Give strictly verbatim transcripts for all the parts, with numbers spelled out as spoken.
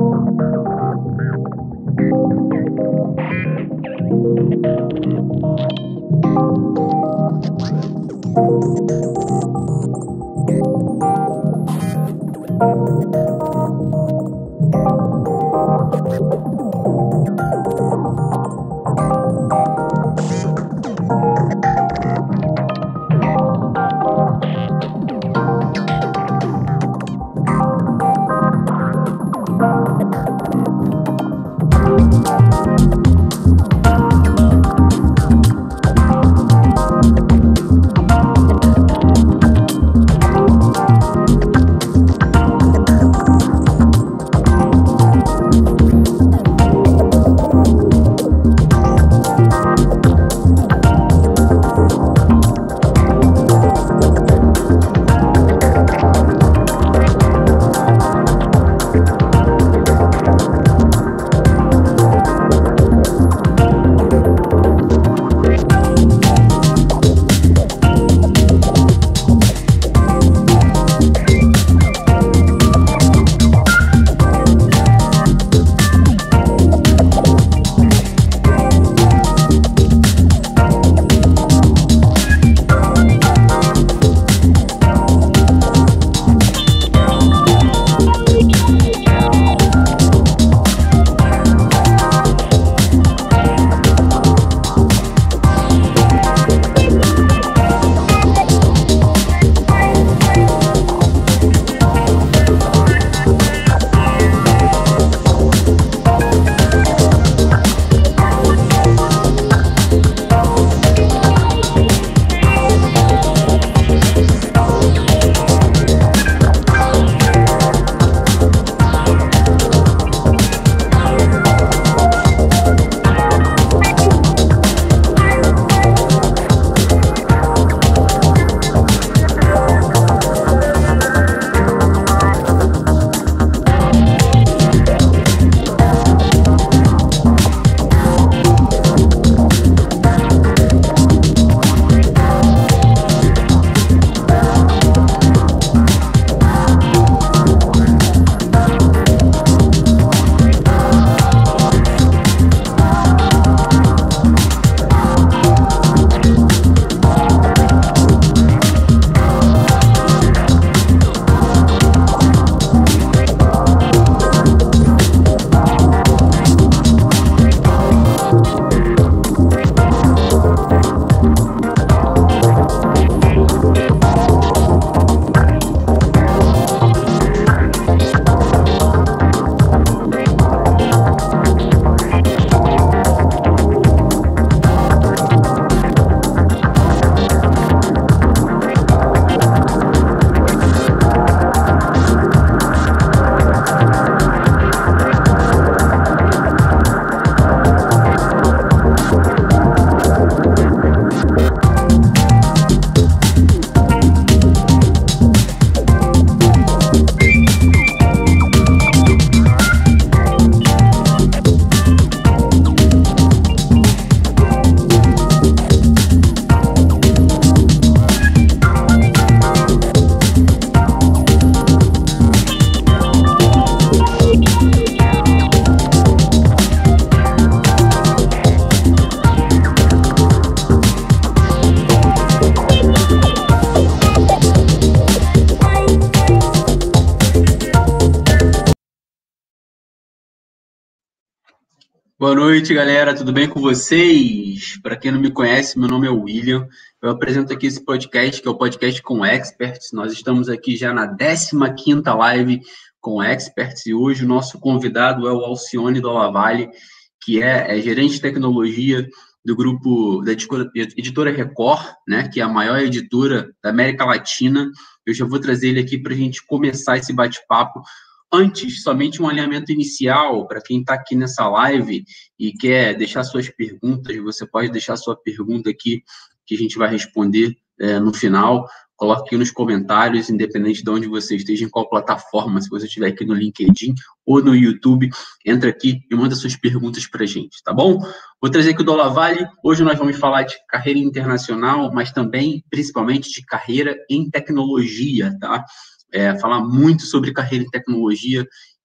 Boa noite, galera. Tudo bem com vocês? Para quem não me conhece, meu nome é William. Eu apresento aqui esse podcast, que é o Podcast com Experts. Nós estamos aqui já na décima quinta live com Experts e hoje o nosso convidado é o Alcione Dalla que é, é gerente de tecnologia do grupo da editora Record, né, que é a maior editora da América Latina. Eu já vou trazer ele aqui para a gente começar esse bate-papo. Antes, somente um alinhamento inicial para quem está aqui nessa live e quer deixar suas perguntas, você pode deixar sua pergunta aqui, que a gente vai responder é, no final. Coloque aqui nos comentários, independente de onde você esteja, em qual plataforma, se você estiver aqui no LinkedIn ou no YouTube, entra aqui e manda suas perguntas para a gente, tá bom? Vou trazer aqui o Dalla Valle. Hoje nós vamos falar de carreira internacional, mas também, principalmente, de carreira em tecnologia, tá? É, falar muito sobre carreira em tecnologia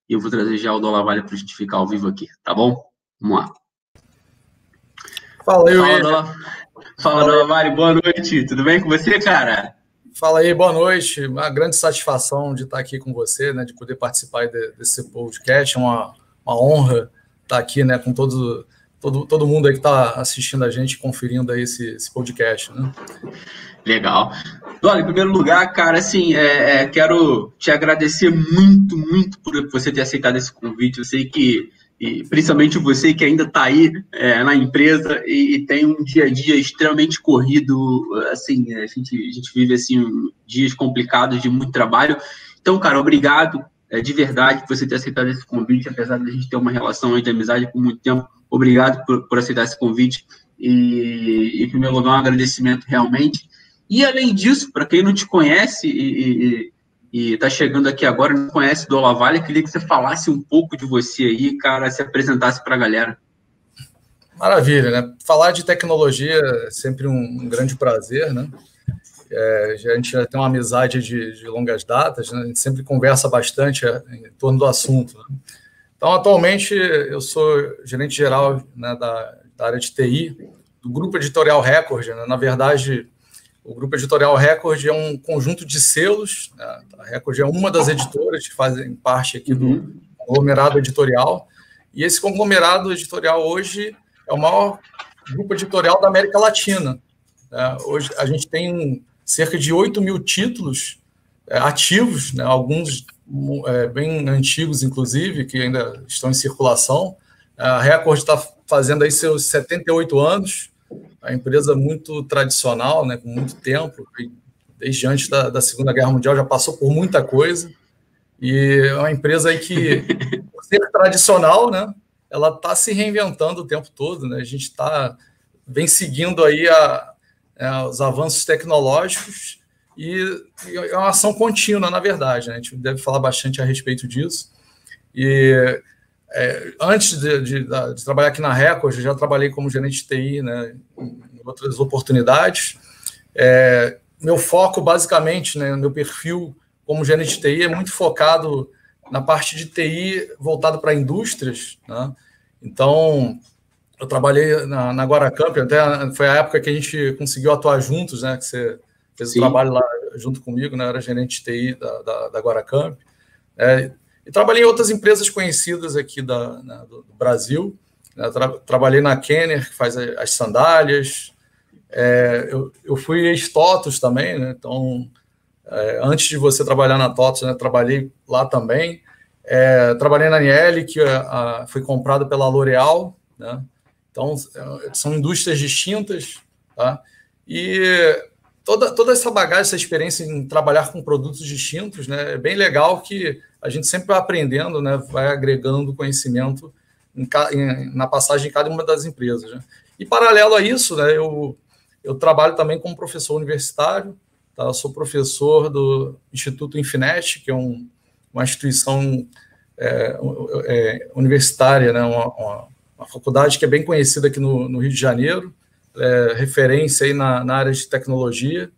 e eu vou trazer já o Dólar Vale para justificar ao vivo aqui, tá bom? Vamos lá. Fala aí, Fala, Dólar, Fala, Dólar Vale, boa noite, tudo bem com você, cara? Fala aí, boa noite. Uma grande satisfação de estar aqui com você, né, de poder participar desse podcast. É uma, uma honra estar aqui, né, com todo, todo, todo mundo aí que está assistindo a gente, conferindo aí esse, esse podcast, né? Legal. Dólar, em primeiro lugar, cara, assim, é, é, quero te agradecer muito, muito por você ter aceitado esse convite. Eu sei que, e principalmente você que ainda está aí é, na empresa e, e tem um dia a dia extremamente corrido, assim, a gente, a gente vive, assim, dias complicados de muito trabalho. Então, cara, obrigado é, de verdade por você ter aceitado esse convite, apesar de a gente ter uma relação aí de amizade por muito tempo. Obrigado por, por aceitar esse convite e, em primeiro lugar, um agradecimento realmente. E, além disso, para quem não te conhece e está chegando aqui agora, não conhece o Dólar Vale, eu queria que você falasse um pouco de você aí, cara, se apresentasse para a galera. Maravilha, né? Falar de tecnologia é sempre um, um grande prazer, né? É, a gente já tem uma amizade de, de longas datas, né? A gente sempre conversa bastante em torno do assunto, né? Então, atualmente, eu sou gerente geral, né, da, da área de T I, do Grupo Editorial Record, né? Na verdade, o Grupo Editorial Record é um conjunto de selos, né? A Record é uma das editoras que fazem parte aqui do uhum. conglomerado editorial, e esse conglomerado editorial hoje é o maior grupo editorial da América Latina. Né? Hoje a gente tem cerca de oito mil títulos é, ativos, né? Alguns é, bem antigos, inclusive, que ainda estão em circulação. A Record está fazendo aí seus setenta e oito anos, a empresa muito tradicional, né, com muito tempo, desde antes da, da Segunda Guerra Mundial, já passou por muita coisa, e é uma empresa aí que, por ser tradicional, né, ela está se reinventando o tempo todo, né, a gente tá, vem seguindo aí a, a, os avanços tecnológicos, e, e é uma ação contínua, na verdade, né, a gente deve falar bastante a respeito disso, e... É, antes de, de, de trabalhar aqui na Record, eu já trabalhei como gerente de T I, né, em outras oportunidades. É, meu foco, basicamente, né, meu perfil como gerente de T I é muito focado na parte de T I voltado para indústrias, né? Então, eu trabalhei na, na Guaracamp, até foi a época que a gente conseguiu atuar juntos, né, que você fez Sim. o trabalho lá junto comigo, né, eu era gerente de T I da, da, da Guaracamp. É, E trabalhei em outras empresas conhecidas aqui da, né, do Brasil. Tra trabalhei na Kenner, que faz as sandálias. É, eu, eu fui ex-TOTUS também, né? Então, é, antes de você trabalhar na TOTUS, né, trabalhei lá também. É, trabalhei na Aniele, que a, a, foi comprada pela L'Oréal, né? Então, são indústrias distintas, tá? E toda, toda essa bagagem, essa experiência em trabalhar com produtos distintos, né, é bem legal que a gente sempre vai aprendendo, né, vai agregando conhecimento em, em, na passagem em cada uma das empresas. Né? E, paralelo a isso, né, eu, eu trabalho também como professor universitário, tá? Eu sou professor do Instituto Infinet, que é um, uma instituição é, é, universitária, né, uma, uma, uma faculdade que é bem conhecida aqui no, no Rio de Janeiro, é, referência aí na, na área de tecnologia.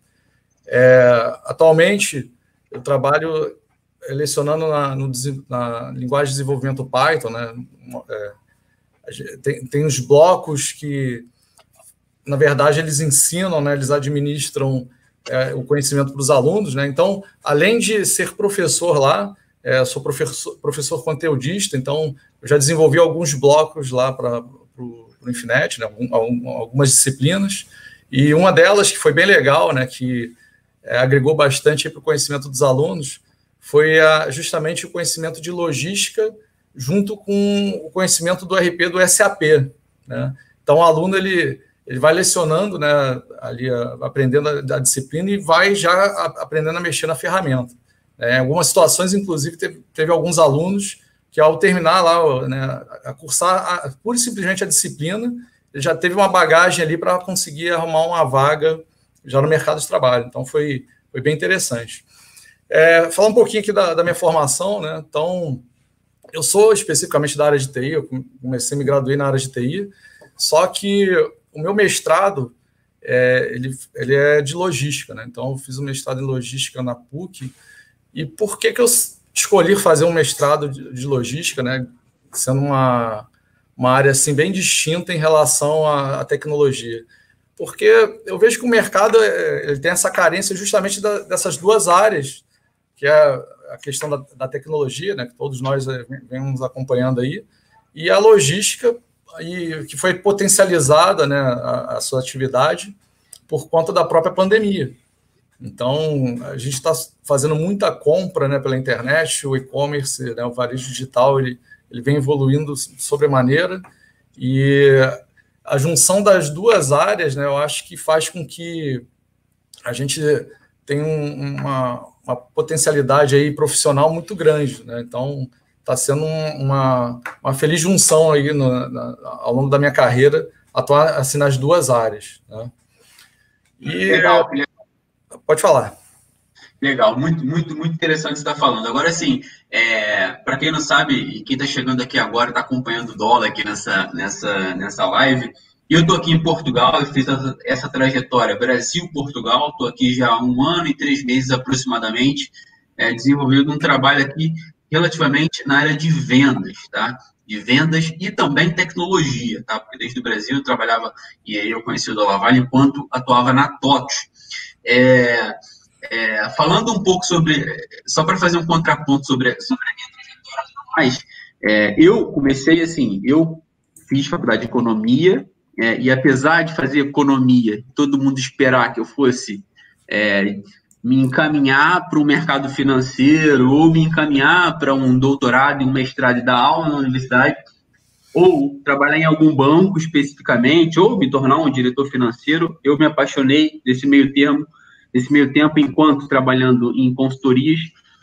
É, atualmente, eu trabalho lecionando na, no, na linguagem de desenvolvimento Python, né? É, tem, tem os blocos que, na verdade, eles ensinam, né? Eles administram é, o conhecimento para os alunos, né? Então, além de ser professor lá, é, sou professor, professor conteudista, então eu já desenvolvi alguns blocos lá para o Infinet, né? Algumas disciplinas, e uma delas que foi bem legal, né? Que é, agregou bastante para o conhecimento dos alunos, foi a, justamente o conhecimento de logística junto com o conhecimento do R P do S A P. Né? Então, o aluno ele, ele vai lecionando, né, ali, a, aprendendo a, a disciplina e vai já a, aprendendo a mexer na ferramenta. É, em algumas situações, inclusive, teve, teve alguns alunos que, ao terminar lá, né, a cursar a, pura e simplesmente a disciplina, ele já teve uma bagagem ali para conseguir arrumar uma vaga já no mercado de trabalho. Então, foi, foi bem interessante. É, falar um pouquinho aqui da, da minha formação, né? Então, eu sou especificamente da área de T I, eu comecei, me graduei na área de T I, só que o meu mestrado, é, ele, ele é de logística, né? Então, eu fiz o mestrado em logística na PUC, e por que que eu escolhi fazer um mestrado de, de logística, né, sendo uma, uma área assim, bem distinta em relação à, à tecnologia. Porque eu vejo que o mercado ele tem essa carência justamente da, dessas duas áreas, que é a questão da, da tecnologia, né, que todos nós vemos acompanhando aí, e a logística, e, que foi potencializada, né, a, a sua atividade por conta da própria pandemia. Então, a gente está fazendo muita compra, né, pela internet, o e-commerce, né, o varejo digital, ele, ele vem evoluindo sobremaneira, e a junção das duas áreas, né, eu acho que faz com que a gente tenha um, uma, uma potencialidade aí profissional muito grande, né? Então, está sendo uma, uma feliz junção aí no, na, ao longo da minha carreira, atuar assim nas duas áreas, né? E, legal, pode falar. Legal, muito, muito, muito interessante o que você está falando. Agora, assim, é, para quem não sabe, e quem está chegando aqui agora, está acompanhando o dólar aqui nessa, nessa, nessa live, eu estou aqui em Portugal, eu fiz essa, essa trajetória Brasil-Portugal, estou aqui já há um ano e três meses aproximadamente, é, desenvolvendo um trabalho aqui relativamente na área de vendas, tá? De vendas e também tecnologia, tá? Porque desde o Brasil eu trabalhava, e aí eu conheci o Dólar Vale enquanto atuava na TOTS. É, é, falando um pouco sobre, só para fazer um contraponto sobre, sobre a minha trajetória, mas é, eu comecei assim, eu fiz faculdade de economia, é, e apesar de fazer economia, todo mundo esperar que eu fosse é, me encaminhar para o mercado financeiro, ou me encaminhar para um doutorado, um mestrado e dar aula na universidade, ou trabalhar em algum banco especificamente, ou me tornar um diretor financeiro, eu me apaixonei nesse meio termo, nesse meio tempo, enquanto trabalhando em consultorias,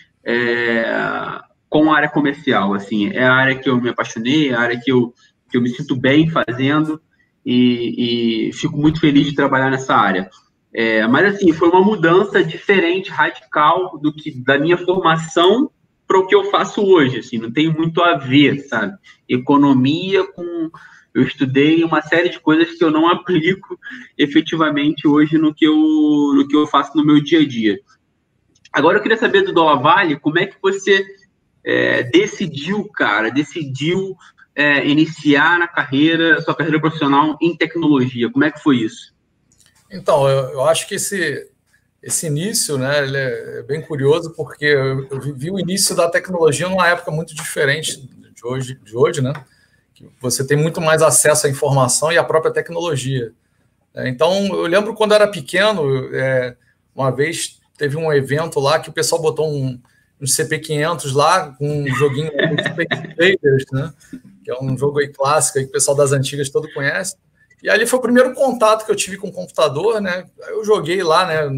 é, com a área comercial. Assim, é a área que eu me apaixonei, é a área que eu, que eu me sinto bem fazendo, e, e fico muito feliz de trabalhar nessa área. É, mas, assim, foi uma mudança diferente, radical, do que da minha formação para o que eu faço hoje. Assim, não tem muito a ver, sabe? Economia com... Eu estudei uma série de coisas que eu não aplico efetivamente hoje no que eu, no que eu faço no meu dia a dia. Agora, eu queria saber do Dólar Vale, como é que você é, decidiu, cara, decidiu é, iniciar na carreira, sua carreira profissional em tecnologia? Como é que foi isso? Então, eu, eu acho que esse, esse início, né, ele é bem curioso, porque eu, eu vi o início da tecnologia numa época muito diferente de hoje, de hoje, né? Que você tem muito mais acesso à informação e à própria tecnologia. Então, eu lembro quando eu era pequeno, é, uma vez teve um evento lá que o pessoal botou um, um C P quinhentos lá, com um joguinho Space Invaders, né? Que é um jogo aí clássico aí que o pessoal das antigas todo conhece. E ali foi o primeiro contato que eu tive com o computador, né? Eu joguei lá, né?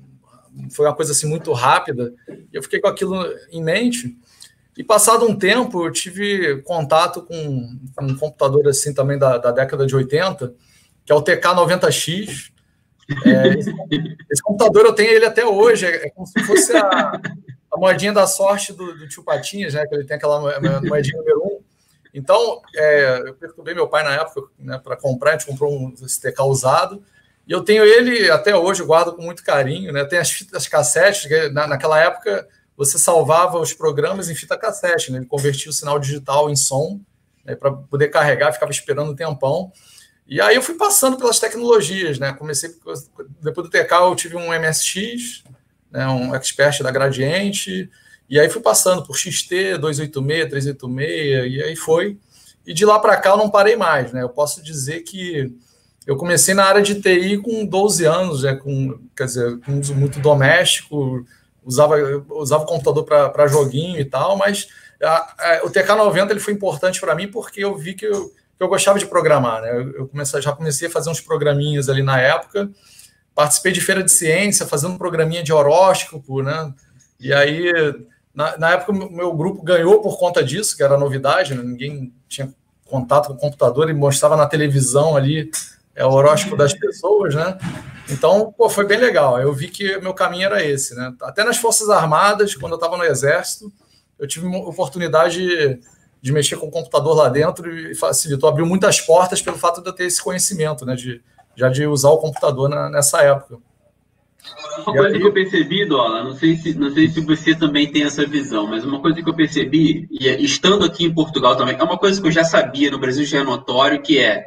Foi uma coisa assim muito rápida, e eu fiquei com aquilo em mente. E passado um tempo, eu tive contato com, com um computador assim também da, da década de oitenta, que é o T K noventa X. É, esse, esse computador eu tenho ele até hoje, é, é como se fosse a, a moedinha da sorte do, do tio Patinhas, né? Que ele tem aquela moedinha número um. Então, é, eu perturbei meu pai na época, né, para comprar, a gente comprou um T K usado, e eu tenho ele até hoje, guardo com muito carinho, né? Tem as fitas cassete, que na, naquela época você salvava os programas em fita cassete, né? Ele convertia o sinal digital em som, né, para poder carregar, ficava esperando um tempão. E aí eu fui passando pelas tecnologias, né? Comecei, depois do T K eu tive um M S X, né, um Expert da Gradiente, e aí fui passando por X T, duzentos e oitenta e seis, trezentos e oitenta e seis, e aí foi. E de lá para cá eu não parei mais, né? Eu posso dizer que eu comecei na área de T I com doze anos, né? Com, quer dizer, com uso muito doméstico, usava, usava o computador para joguinho e tal, mas a, a, o T K noventa ele foi importante para mim porque eu vi que eu, que eu gostava de programar, né? Eu, eu comecei, já comecei a fazer uns programinhas ali na época, participei de feira de ciência, fazendo um programinha de horóscopo, né? E aí, na, na época, o meu grupo ganhou por conta disso, que era novidade, né? Ninguém tinha contato com o computador e mostrava na televisão ali é, o horóscopo das pessoas, né? Então, pô, foi bem legal. Eu vi que meu caminho era esse, né? Até nas Forças Armadas, quando eu estava no Exército, eu tive uma oportunidade de, de mexer com o computador lá dentro e facilitou, abriu muitas portas pelo fato de eu ter esse conhecimento, né? De, já de usar o computador na, nessa época. Uma coisa aí... que eu percebi, Dola, não sei, se, não sei se você também tem essa visão, mas uma coisa que eu percebi, e estando aqui em Portugal também, é uma coisa que eu já sabia, no Brasil já é notório, que é,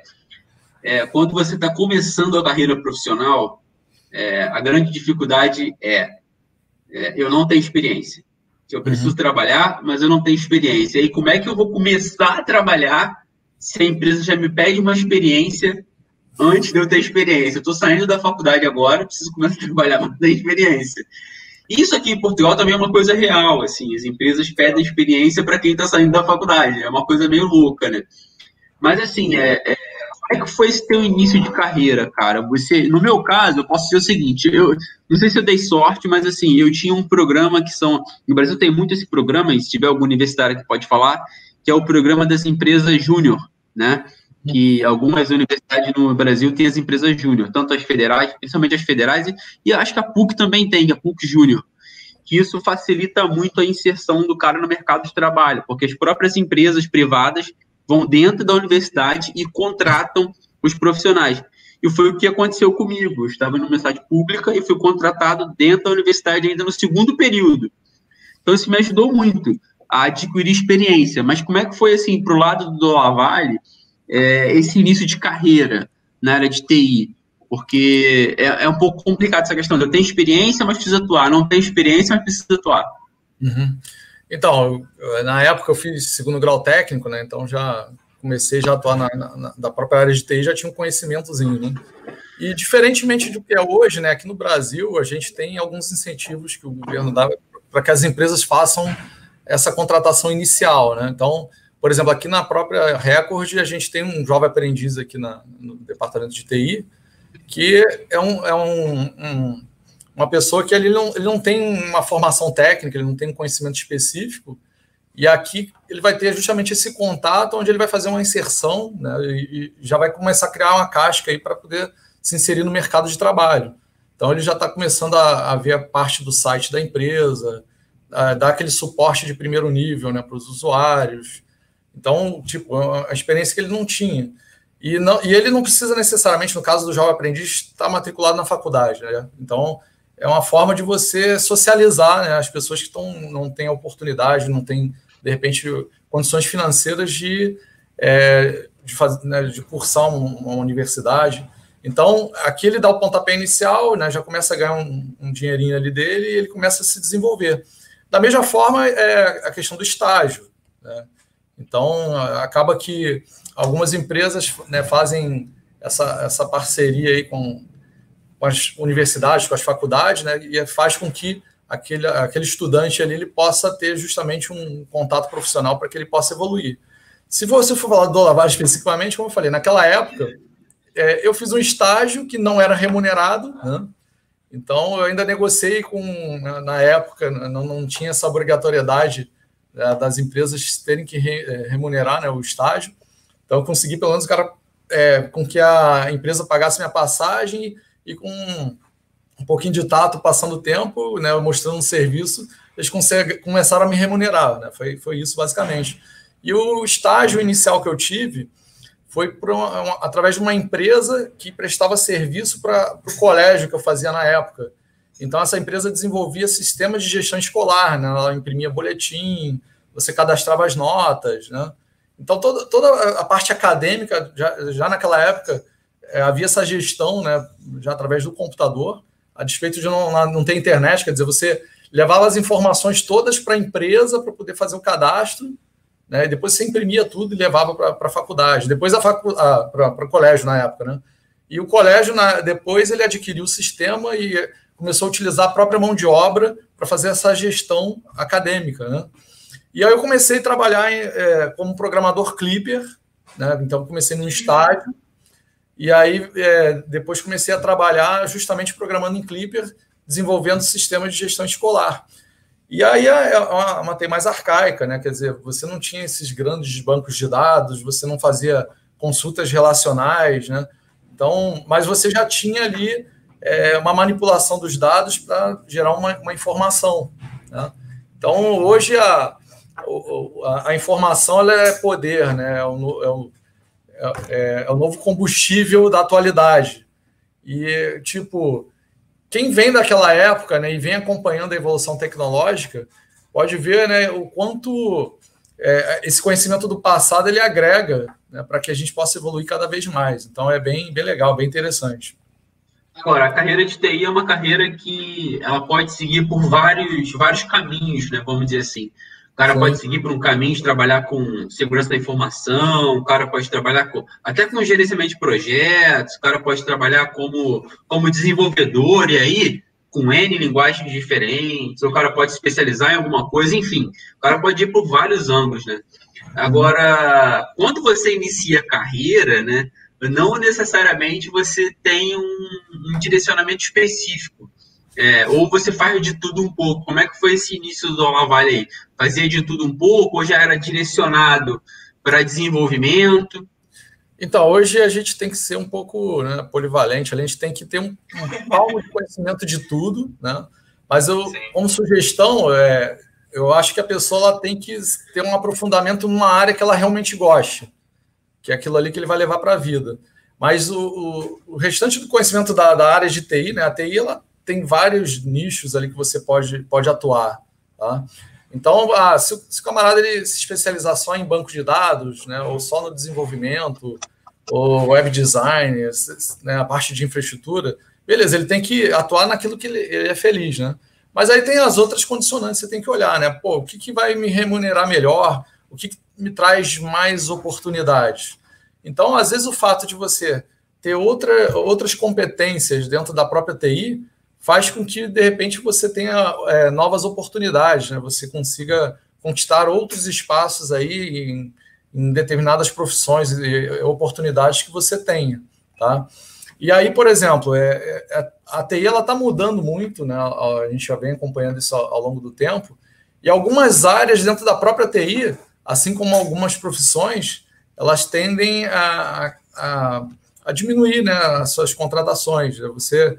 é quando você está começando a carreira profissional, é, a grande dificuldade é, é eu não tenho experiência. Eu preciso uhum. trabalhar, mas eu não tenho experiência. E como é que eu vou começar a trabalhar se a empresa já me pede uma experiência antes de eu ter experiência? Eu estou saindo da faculdade agora, preciso começar a trabalhar, mas não tenho experiência. Isso aqui em Portugal também é uma coisa real, assim, as empresas pedem experiência para quem está saindo da faculdade, é uma coisa meio louca, né? Mas, assim, é, é, como é que foi esse teu início de carreira, cara? Você, no meu caso, eu posso dizer o seguinte, eu não sei se eu dei sorte, mas, assim, eu tinha um programa que são... No Brasil tem muito esse programa, e se tiver algum universitário que pode falar, que é o programa das empresas júnior, né? Que algumas universidades no Brasil têm as empresas júnior, tanto as federais, principalmente as federais, e, e acho que a PUC também tem, a PUC Júnior, que isso facilita muito a inserção do cara no mercado de trabalho, porque as próprias empresas privadas vão dentro da universidade e contratam os profissionais. E foi o que aconteceu comigo. Eu estava numa universidade pública e fui contratado dentro da universidade ainda no segundo período. Então, isso me ajudou muito a adquirir experiência. Mas como é que foi, assim, para o lado do Lavalle, é, esse início de carreira na área de T I? Porque é, é um pouco complicado essa questão. Eu tenho experiência, mas preciso atuar. Não tenho experiência, mas preciso atuar. Uhum. Então, na época eu fiz segundo grau técnico, né? Então já comecei já a atuar na, na da própria área de T I, já tinha um conhecimentozinho, né? E diferentemente do que é hoje, né? Aqui no Brasil a gente tem alguns incentivos que o governo dá para que as empresas façam essa contratação inicial, né? Então, por exemplo, aqui na própria Record a gente tem um jovem aprendiz aqui na, no departamento de T I, que é, um, é um, um, uma pessoa que ele não, ele não tem uma formação técnica, ele não tem um conhecimento específico, e aqui ele vai ter justamente esse contato onde ele vai fazer uma inserção, né, e, e já vai começar a criar uma casca aí para poder se inserir no mercado de trabalho. Então ele já está começando a, a ver a parte do site da empresa, a dar aquele suporte de primeiro nível, né, para os usuários. Então, tipo, a experiência que ele não tinha. E, não, e ele não precisa necessariamente, no caso do jovem aprendiz, estar matriculado na faculdade, né? Então, é uma forma de você socializar, né, as pessoas que tão, não têm oportunidade, não têm, de repente, condições financeiras de, é, de, fazer, né, de cursar uma, uma universidade. Então, aqui ele dá o pontapé inicial, né, já começa a ganhar um, um dinheirinho ali dele e ele começa a se desenvolver. Da mesma forma, é a questão do estágio, né? Então, acaba que algumas empresas, né, fazem essa, essa parceria aí com, com as universidades, com as faculdades, né, e faz com que aquele, aquele estudante ali ele possa ter justamente um contato profissional para que ele possa evoluir. Se você for falar do Lavalle especificamente, como eu falei, naquela época, é, eu fiz um estágio que não era remunerado, né? Então eu ainda negociei com, na época, não, não tinha essa obrigatoriedade das empresas terem que remunerar, né, o estágio. Então, eu consegui, pelo menos, o cara, é, com que a empresa pagasse minha passagem e com um pouquinho de tato, passando o tempo, né, mostrando um serviço, eles começaram a me remunerar, né? Foi, foi isso, basicamente. E o estágio inicial que eu tive foi por uma, uma, através de uma empresa que prestava serviço para o colégio que eu fazia na época. Então, essa empresa desenvolvia sistemas de gestão escolar, né? Ela imprimia boletim, você cadastrava as notas, né? Então, toda, toda a parte acadêmica, já, já naquela época, é, havia essa gestão, né, já através do computador, a despeito de não, não ter internet, quer dizer, você levava as informações todas para a empresa para poder fazer o cadastro, né, e depois você imprimia tudo e levava para a faculdade, depois para o colégio na época, né? E o colégio, na, depois, ele adquiriu o sistema e começou a utilizar a própria mão de obra para fazer essa gestão acadêmica, né? E aí eu comecei a trabalhar em, é, como programador Clipper, né? Então comecei num estágio, e aí é, depois comecei a trabalhar justamente programando em Clipper, desenvolvendo sistemas de gestão escolar. E aí é uma, uma T I mais arcaica, né? Quer dizer, você não tinha esses grandes bancos de dados, você não fazia consultas relacionais, né? Então, mas você já tinha ali é, uma manipulação dos dados para gerar uma, uma informação, né? Então, hoje a, a, a informação ela é poder, né? É o, é, o, é, é o novo combustível da atualidade. E, tipo, quem vem daquela época, né, e vem acompanhando a evolução tecnológica, pode ver, né, o quanto é, esse conhecimento do passado ele agrega, né, para que a gente possa evoluir cada vez mais. Então, é bem, bem legal, bem interessante. Agora, a carreira de T I é uma carreira que ela pode seguir por vários, vários caminhos, né, vamos dizer assim. O cara Sim. pode seguir por um caminho de trabalhar com segurança da informação, o cara pode trabalhar com, até com gerenciamento de projetos, o cara pode trabalhar como, como desenvolvedor, e aí, com N linguagens diferentes, o cara pode se especializar em alguma coisa, enfim, o cara pode ir por vários ângulos, né? Agora, quando você inicia a carreira, né, não necessariamente você tem um, um direcionamento específico. É, ou você faz de tudo um pouco. Como é que foi esse início do Olavale aí? Fazia de tudo um pouco ou já era direcionado para desenvolvimento? Então, hoje a gente tem que ser um pouco, né, polivalente, a gente tem que ter um, um palmo de conhecimento de tudo, né? Mas eu, como sugestão, é, eu acho que a pessoa ela tem que ter um aprofundamento numa área que ela realmente goste, que é aquilo ali que ele vai levar para a vida. Mas o, o, o restante do conhecimento da, da área de T I, né, a T I ela tem vários nichos ali que você pode, pode atuar, tá? Então, ah, se, se o camarada ele se especializar só em banco de dados, né, ou só no desenvolvimento, ou web design, né, a parte de infraestrutura, beleza, ele tem que atuar naquilo que ele, ele é feliz, né? Mas aí tem as outras condicionantes que você tem que olhar, né? Pô, o que, que vai me remunerar melhor? O que, que me traz mais oportunidades? Então, às vezes, o fato de você ter outra, outras competências dentro da própria T I faz com que, de repente, você tenha é, novas oportunidades, né? Você consiga conquistar outros espaços aí em, em determinadas profissões e oportunidades que você tenha, tá? E aí, por exemplo, é, é, a T I está mudando muito, né? A gente já vem acompanhando isso ao, ao longo do tempo, e algumas áreas dentro da própria T I, assim como algumas profissões, elas tendem a, a, a diminuir, né, as suas contratações. Você...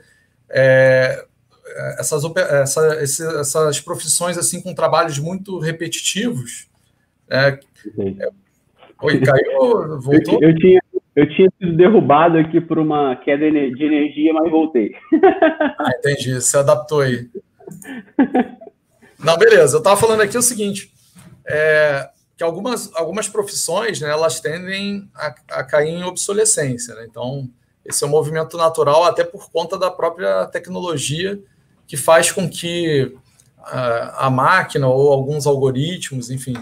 É, essas, essa, essas profissões assim com trabalhos muito repetitivos. É, é, oi, caiu? Voltou? Eu, eu, tinha, eu tinha sido derrubado aqui por uma queda de energia, mas voltei. Ah, entendi, se adaptou aí. Não, beleza, eu estava falando aqui o seguinte, é, que algumas, algumas profissões, né, elas tendem a, a cair em obsolescência, né? Então, esse é um movimento natural, até por conta da própria tecnologia, que faz com que a, a máquina ou alguns algoritmos, enfim,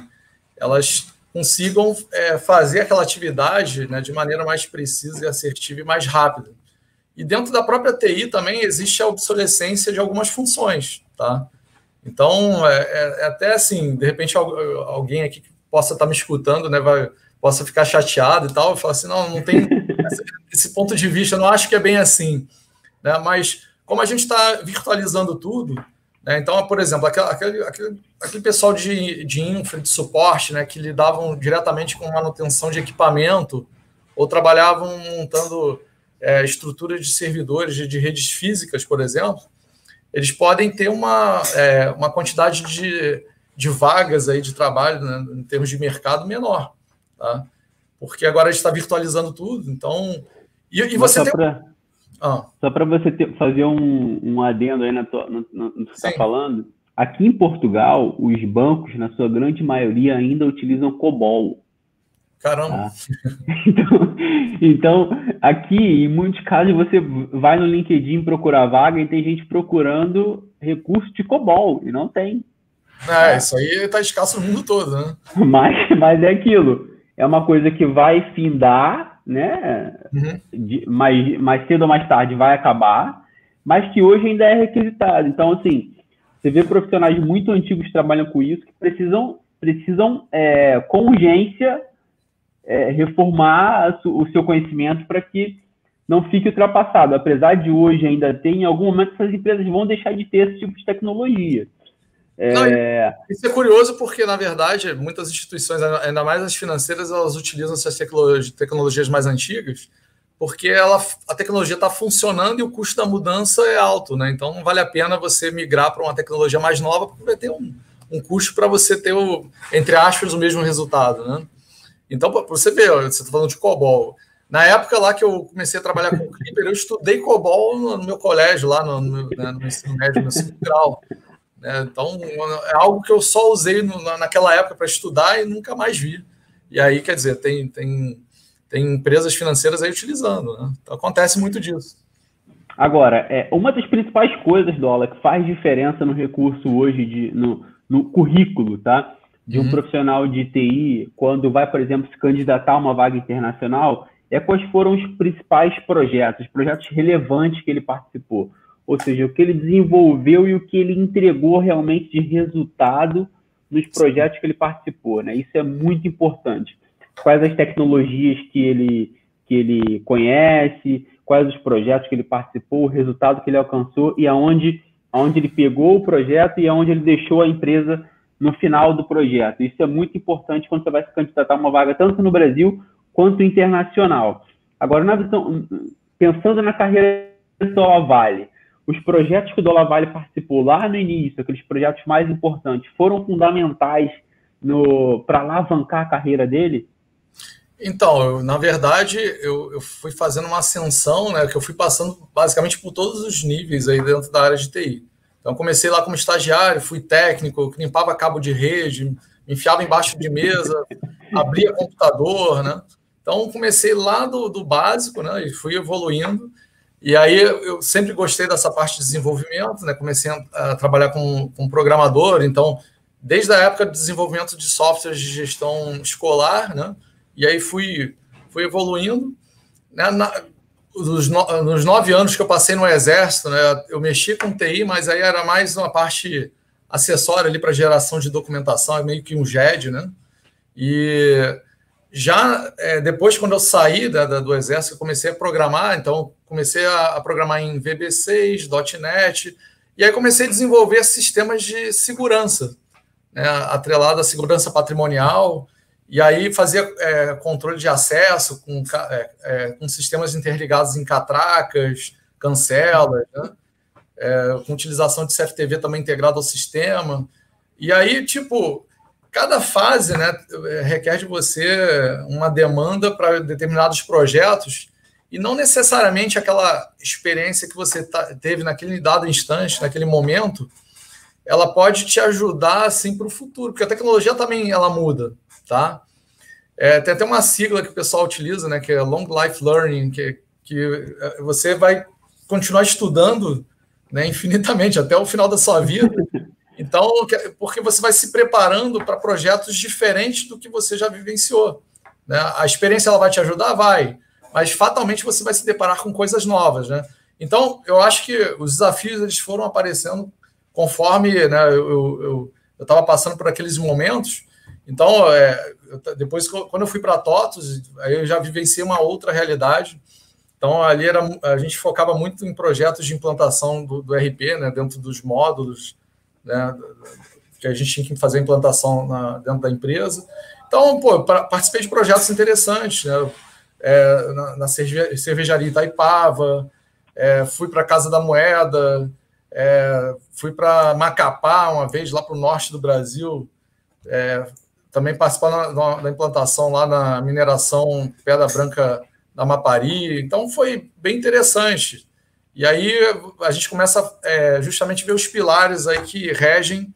elas consigam é, fazer aquela atividade, né, de maneira mais precisa e assertiva e mais rápida. E dentro da própria T I também existe a obsolescência de algumas funções, tá? Então, é, é até assim, de repente alguém aqui que possa estar me escutando, né, vai, possa ficar chateado e tal, e falar assim, não, não tem... esse ponto de vista, eu não acho que é bem assim, né? Mas como a gente está virtualizando tudo, né? Então, por exemplo, aquele, aquele, aquele pessoal de, de infra, de suporte, né, que lidavam diretamente com manutenção de equipamento ou trabalhavam montando é, estruturas de servidores de, de redes físicas, por exemplo, eles podem ter uma, é, uma quantidade de, de vagas aí de trabalho, né, em termos de mercado menor, tá? Porque agora a gente está virtualizando tudo, então... E, e você só tem... Pra, ah. Só para você ter, fazer um, um adendo aí na tua, no, no, no que você está falando, aqui em Portugal, os bancos, na sua grande maioria, ainda utilizam COBOL. Caramba! Tá? Então, então, aqui, em muitos casos, você vai no LinkedIn procurar vaga e tem gente procurando recurso de COBOL, e não tem. É, tá? Isso aí está escasso no mundo todo, né? Mas, mas é aquilo. É uma coisa que vai findar, né? Uhum. De, mais, mais cedo ou mais tarde vai acabar, mas que hoje ainda é requisitado. Então, assim, você vê profissionais muito antigos que trabalham com isso, que precisam, precisam é, com urgência, é, reformar o seu conhecimento para que não fique ultrapassado. Apesar de hoje ainda ter, em algum momento, essas empresas vão deixar de ter esse tipo de tecnologia. Não, isso é curioso porque, na verdade, muitas instituições, ainda mais as financeiras, elas utilizam essas tecnologias mais antigas porque ela, a tecnologia está funcionando e o custo da mudança é alto, né? Então, não vale a pena você migrar para uma tecnologia mais nova porque vai ter um, um custo para você ter, o, entre aspas, o mesmo resultado, né? Então, para você ver, você está falando de COBOL. Na época lá que eu comecei a trabalhar com o Clipper, eu estudei COBOL no, no meu colégio, lá no, no, né, no ensino médio, no segundo grau. Né? Então, é algo que eu só usei no, naquela época para estudar e nunca mais vi. E aí, quer dizer, tem, tem, tem empresas financeiras aí utilizando. Né? Então, acontece muito disso. Agora, é, uma das principais coisas, Dola, que faz diferença no recurso hoje, de, no, no currículo, tá? De um uhum. profissional de T I, quando vai, por exemplo, se candidatar a uma vaga internacional, é quais foram os principais projetos, os projetos relevantes que ele participou. Ou seja, o que ele desenvolveu e o que ele entregou realmente de resultado nos projetos que ele participou, né? Isso é muito importante. Quais as tecnologias que ele, que ele conhece, quais os projetos que ele participou, o resultado que ele alcançou e aonde, aonde ele pegou o projeto e aonde ele deixou a empresa no final do projeto. Isso é muito importante quando você vai se candidatar a uma vaga, tanto no Brasil quanto internacional. Agora, na visão, pensando na carreira do Dolavale, os projetos que o Dolavale participou lá no início, aqueles projetos mais importantes, foram fundamentais para alavancar a carreira dele? Então, eu, na verdade, eu, eu fui fazendo uma ascensão, né, que eu fui passando basicamente por todos os níveis aí dentro da área de T I. Então, comecei lá como estagiário, fui técnico, limpava cabo de rede, me enfiava embaixo de mesa, abria computador, né? Então, comecei lá do, do básico, né, e fui evoluindo. E aí, eu sempre gostei dessa parte de desenvolvimento, né? Comecei a, a trabalhar com, com programador, então, desde a época de desenvolvimento de softwares de gestão escolar, né? E aí fui, fui evoluindo. Né? Na, nos, no, nos nove anos que eu passei no Exército, né, eu mexi com T I, mas aí era mais uma parte acessória ali para geração de documentação, é meio que um G E D, né? E já é, depois, quando eu saí da, da, do Exército, eu comecei a programar, então comecei a, a programar em V B seis, .NET, e aí comecei a desenvolver sistemas de segurança, né, atrelado à segurança patrimonial. E aí fazia é, controle de acesso com, é, é, com sistemas interligados em catracas, cancelas, né? É, com utilização de C F T V também integrado ao sistema. E aí, tipo, cada fase, né, requer de você uma demanda para determinados projetos e não necessariamente aquela experiência que você tá, teve naquele dado instante, naquele momento, ela pode te ajudar assim, para o futuro, porque a tecnologia também ela muda. Tá? É, tem até uma sigla que o pessoal utiliza, né, que é Long Life Learning, que, que você vai continuar estudando, né, infinitamente, até o final da sua vida. Então, porque você vai se preparando para projetos diferentes do que você já vivenciou. Né? A experiência ela vai te ajudar? Vai. Mas, fatalmente, você vai se deparar com coisas novas. Né? Então, eu acho que os desafios eles foram aparecendo conforme, né, eu estava passando por aqueles momentos. Então, é, eu, depois, quando eu fui para a TOTUS, aí eu já vivenciei uma outra realidade. Então, ali era, a gente focava muito em projetos de implantação do, do R P, né, dentro dos módulos, né, que a gente tinha que fazer a implantação na, dentro da empresa. Então, pô, pra, participei de projetos interessantes, né, é, na, na cervejaria Itaipava, é, fui para a Casa da Moeda, é, fui para Macapá uma vez, lá para o norte do Brasil, é, também participando da, da implantação lá na mineração Pedra Branca da Amapari. Então, foi bem interessante. E aí a gente começa é, justamente a ver os pilares aí que regem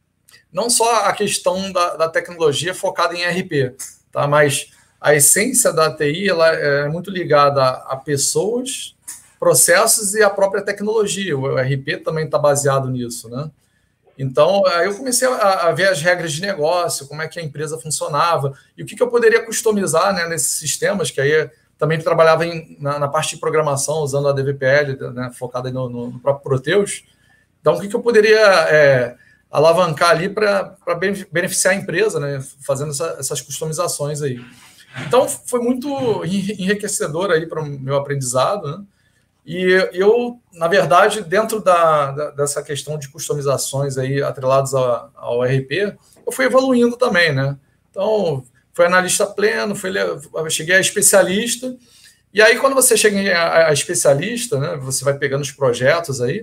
não só a questão da, da tecnologia focada em R P, tá? Mas a essência da T I ela é muito ligada a pessoas, processos e a própria tecnologia. O R P também está baseado nisso, né? Então, aí eu comecei a, a ver as regras de negócio, como é que a empresa funcionava e o que, que eu poderia customizar, né, nesses sistemas, que aí também trabalhava em, na, na parte de programação, usando a D V P L, né, focada no, no próprio Proteus. Então, o que, que eu poderia é, alavancar ali para beneficiar a empresa, né, fazendo essa, essas customizações aí. Então, foi muito enriquecedor aí para o meu aprendizado, né? E eu, na verdade, dentro da, da, dessa questão de customizações aí atreladas ao, ao R P, eu fui evoluindo também, né? Então, foi analista pleno, fui, eu cheguei a especialista, e aí quando você chega a, a especialista, né, você vai pegando os projetos aí,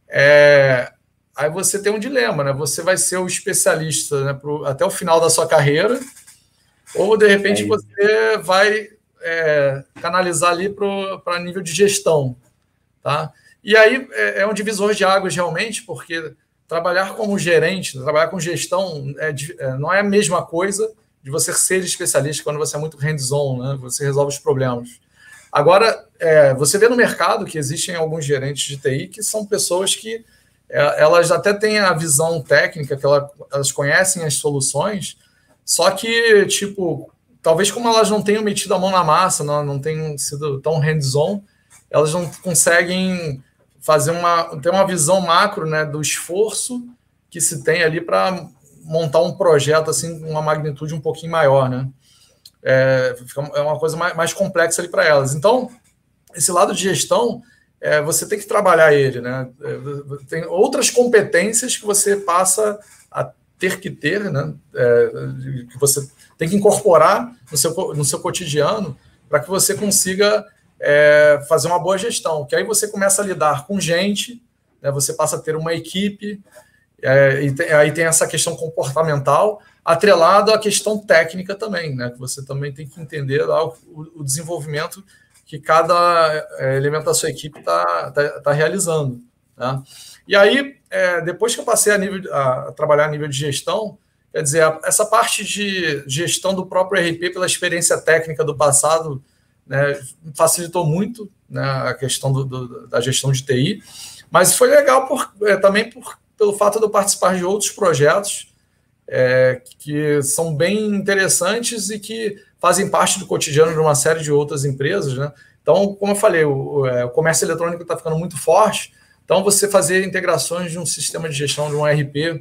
é, aí você tem um dilema, né? Você vai ser o especialista, né, pro, até o final da sua carreira, ou de repente é você vai é, canalizar ali para nível de gestão. Tá? E aí é, é um divisor de águas realmente, porque trabalhar como gerente, trabalhar com gestão é, é, não é a mesma coisa de você ser especialista quando você é muito hands-on, né? Você resolve os problemas. Agora, é, você vê no mercado que existem alguns gerentes de T I que são pessoas que é, elas até têm a visão técnica, que ela, elas conhecem as soluções, só que, tipo, talvez como elas não tenham metido a mão na massa, não, não tenham sido tão hands-on, elas não conseguem fazer uma, ter uma visão macro, né, do esforço que se tem ali para montar um projeto assim com uma magnitude um pouquinho maior, né? É, é uma coisa mais, mais complexa ali para elas. Então, esse lado de gestão, é, você tem que trabalhar ele, né? É, tem outras competências que você passa a ter que ter, né? É, que você tem que incorporar no seu, no seu cotidiano para que você consiga é, fazer uma boa gestão. Que aí você começa a lidar com gente, né? Você passa a ter uma equipe, é, e tem, aí tem essa questão comportamental, atrelado à questão técnica também, né? Que você também tem que entender lá o, o desenvolvimento que cada é, elemento da sua equipe está tá, tá realizando. Tá? E aí, é, depois que eu passei a, nível, a, a trabalhar a nível de gestão, quer dizer, a, essa parte de gestão do próprio R P pela experiência técnica do passado, né, facilitou muito, né, a questão do, do, da gestão de T I, mas foi legal por, é, também por, pelo fato de eu participar de outros projetos é, que são bem interessantes e que fazem parte do cotidiano de uma série de outras empresas, né? Então, como eu falei, o, o comércio eletrônico está ficando muito forte, então você fazer integrações de um sistema de gestão de um R P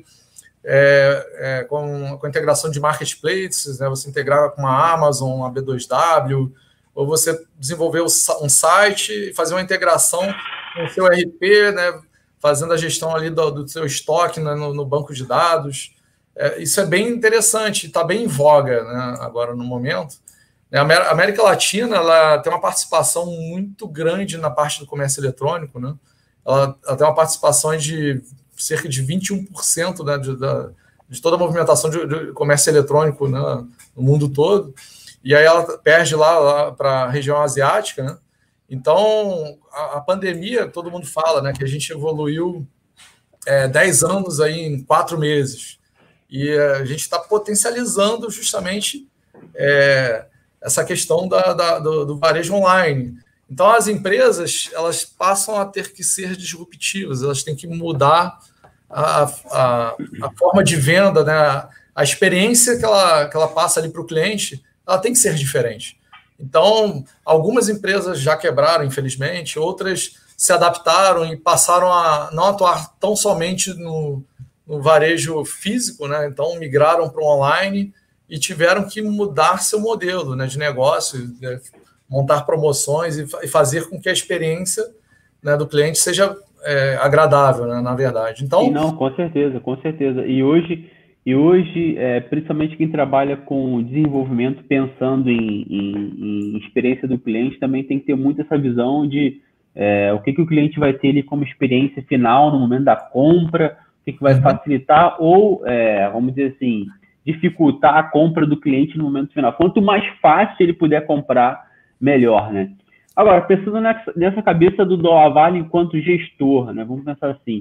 é, é, com, com a integração de marketplaces, né? Você integrar com uma Amazon, uma B dois W, ou você desenvolver um site e fazer uma integração com o seu R P, né? Fazendo a gestão ali do, do seu estoque, né? no, no banco de dados. É, isso é bem interessante, está bem em voga, né? Agora no momento. A América Latina ela tem uma participação muito grande na parte do comércio eletrônico, né? Ela, ela tem uma participação de cerca de vinte e um por cento, né, de, de toda a movimentação de, de comércio eletrônico, né, no mundo todo, e aí ela perde lá, lá para a região asiática, né? Então, a, a pandemia, todo mundo fala, né, que a gente evoluiu é, dez anos aí em quatro meses, e a gente está potencializando justamente é, essa questão da, da, do, do varejo online. Então, as empresas elas passam a ter que ser disruptivas, elas têm que mudar a, a, a forma de venda, né? A experiência que ela, que ela passa ali para o cliente, ela tem que ser diferente. Então, algumas empresas já quebraram, infelizmente, outras se adaptaram e passaram a não atuar tão somente no, no varejo físico, né? Então, migraram para o online e tiveram que mudar seu modelo, né, de negócio, né, montar promoções e, e fazer com que a experiência, né, do cliente seja é, agradável, né, na verdade. Então, e não, com certeza, com certeza. E hoje, e hoje é, principalmente quem trabalha com desenvolvimento pensando em, em, em experiência do cliente, também tem que ter muito essa visão de é, o que, que o cliente vai ter ali como experiência final no momento da compra, o que, que vai uhum. facilitar ou, é, vamos dizer assim, dificultar a compra do cliente no momento final. Quanto mais fácil ele puder comprar, melhor, né? Agora, pensando nessa, nessa cabeça do Dolavale enquanto gestor, né? Vamos pensar assim,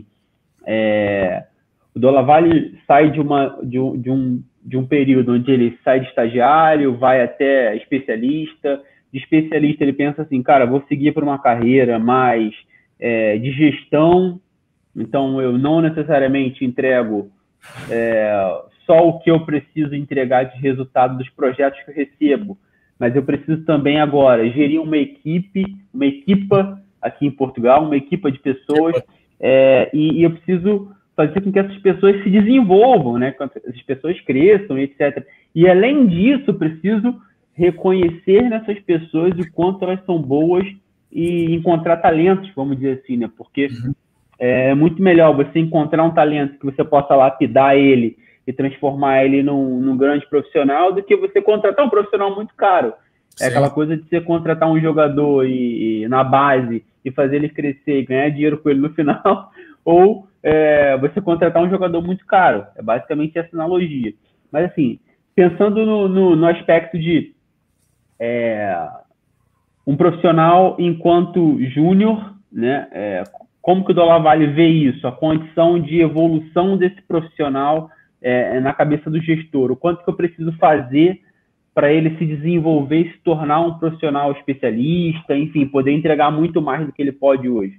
é, o Dolavale sai de, uma, de, um, de, um, de um período onde ele sai de estagiário, vai até especialista, de especialista ele pensa assim, cara, vou seguir por uma carreira mais é, de gestão, então eu não necessariamente entrego é, só o que eu preciso entregar de resultado dos projetos que eu recebo, mas eu preciso também agora gerir uma equipe, uma equipa aqui em Portugal, uma equipa de pessoas, é, e, e eu preciso fazer com que essas pessoas se desenvolvam, né? Que essas pessoas cresçam, etcétera. E além disso, preciso reconhecer nessas pessoas o quanto elas são boas e encontrar talentos, vamos dizer assim, né? Porque uhum. é muito melhor você encontrar um talento que você possa lapidar ele e transformar ele num, num grande profissional do que você contratar um profissional muito caro. Sim. É aquela coisa de você contratar um jogador e, e, na base e fazer ele crescer e ganhar dinheiro com ele no final, ou é, você contratar um jogador muito caro. É basicamente essa analogia. Mas, assim, pensando no, no, no aspecto de, é, um profissional enquanto júnior, né? É, como que o Dólar Vale vê isso? A condição de evolução desse profissional é, na cabeça do gestor? O quanto que eu preciso fazer para ele se desenvolver e se tornar um profissional especialista, enfim, poder entregar muito mais do que ele pode hoje?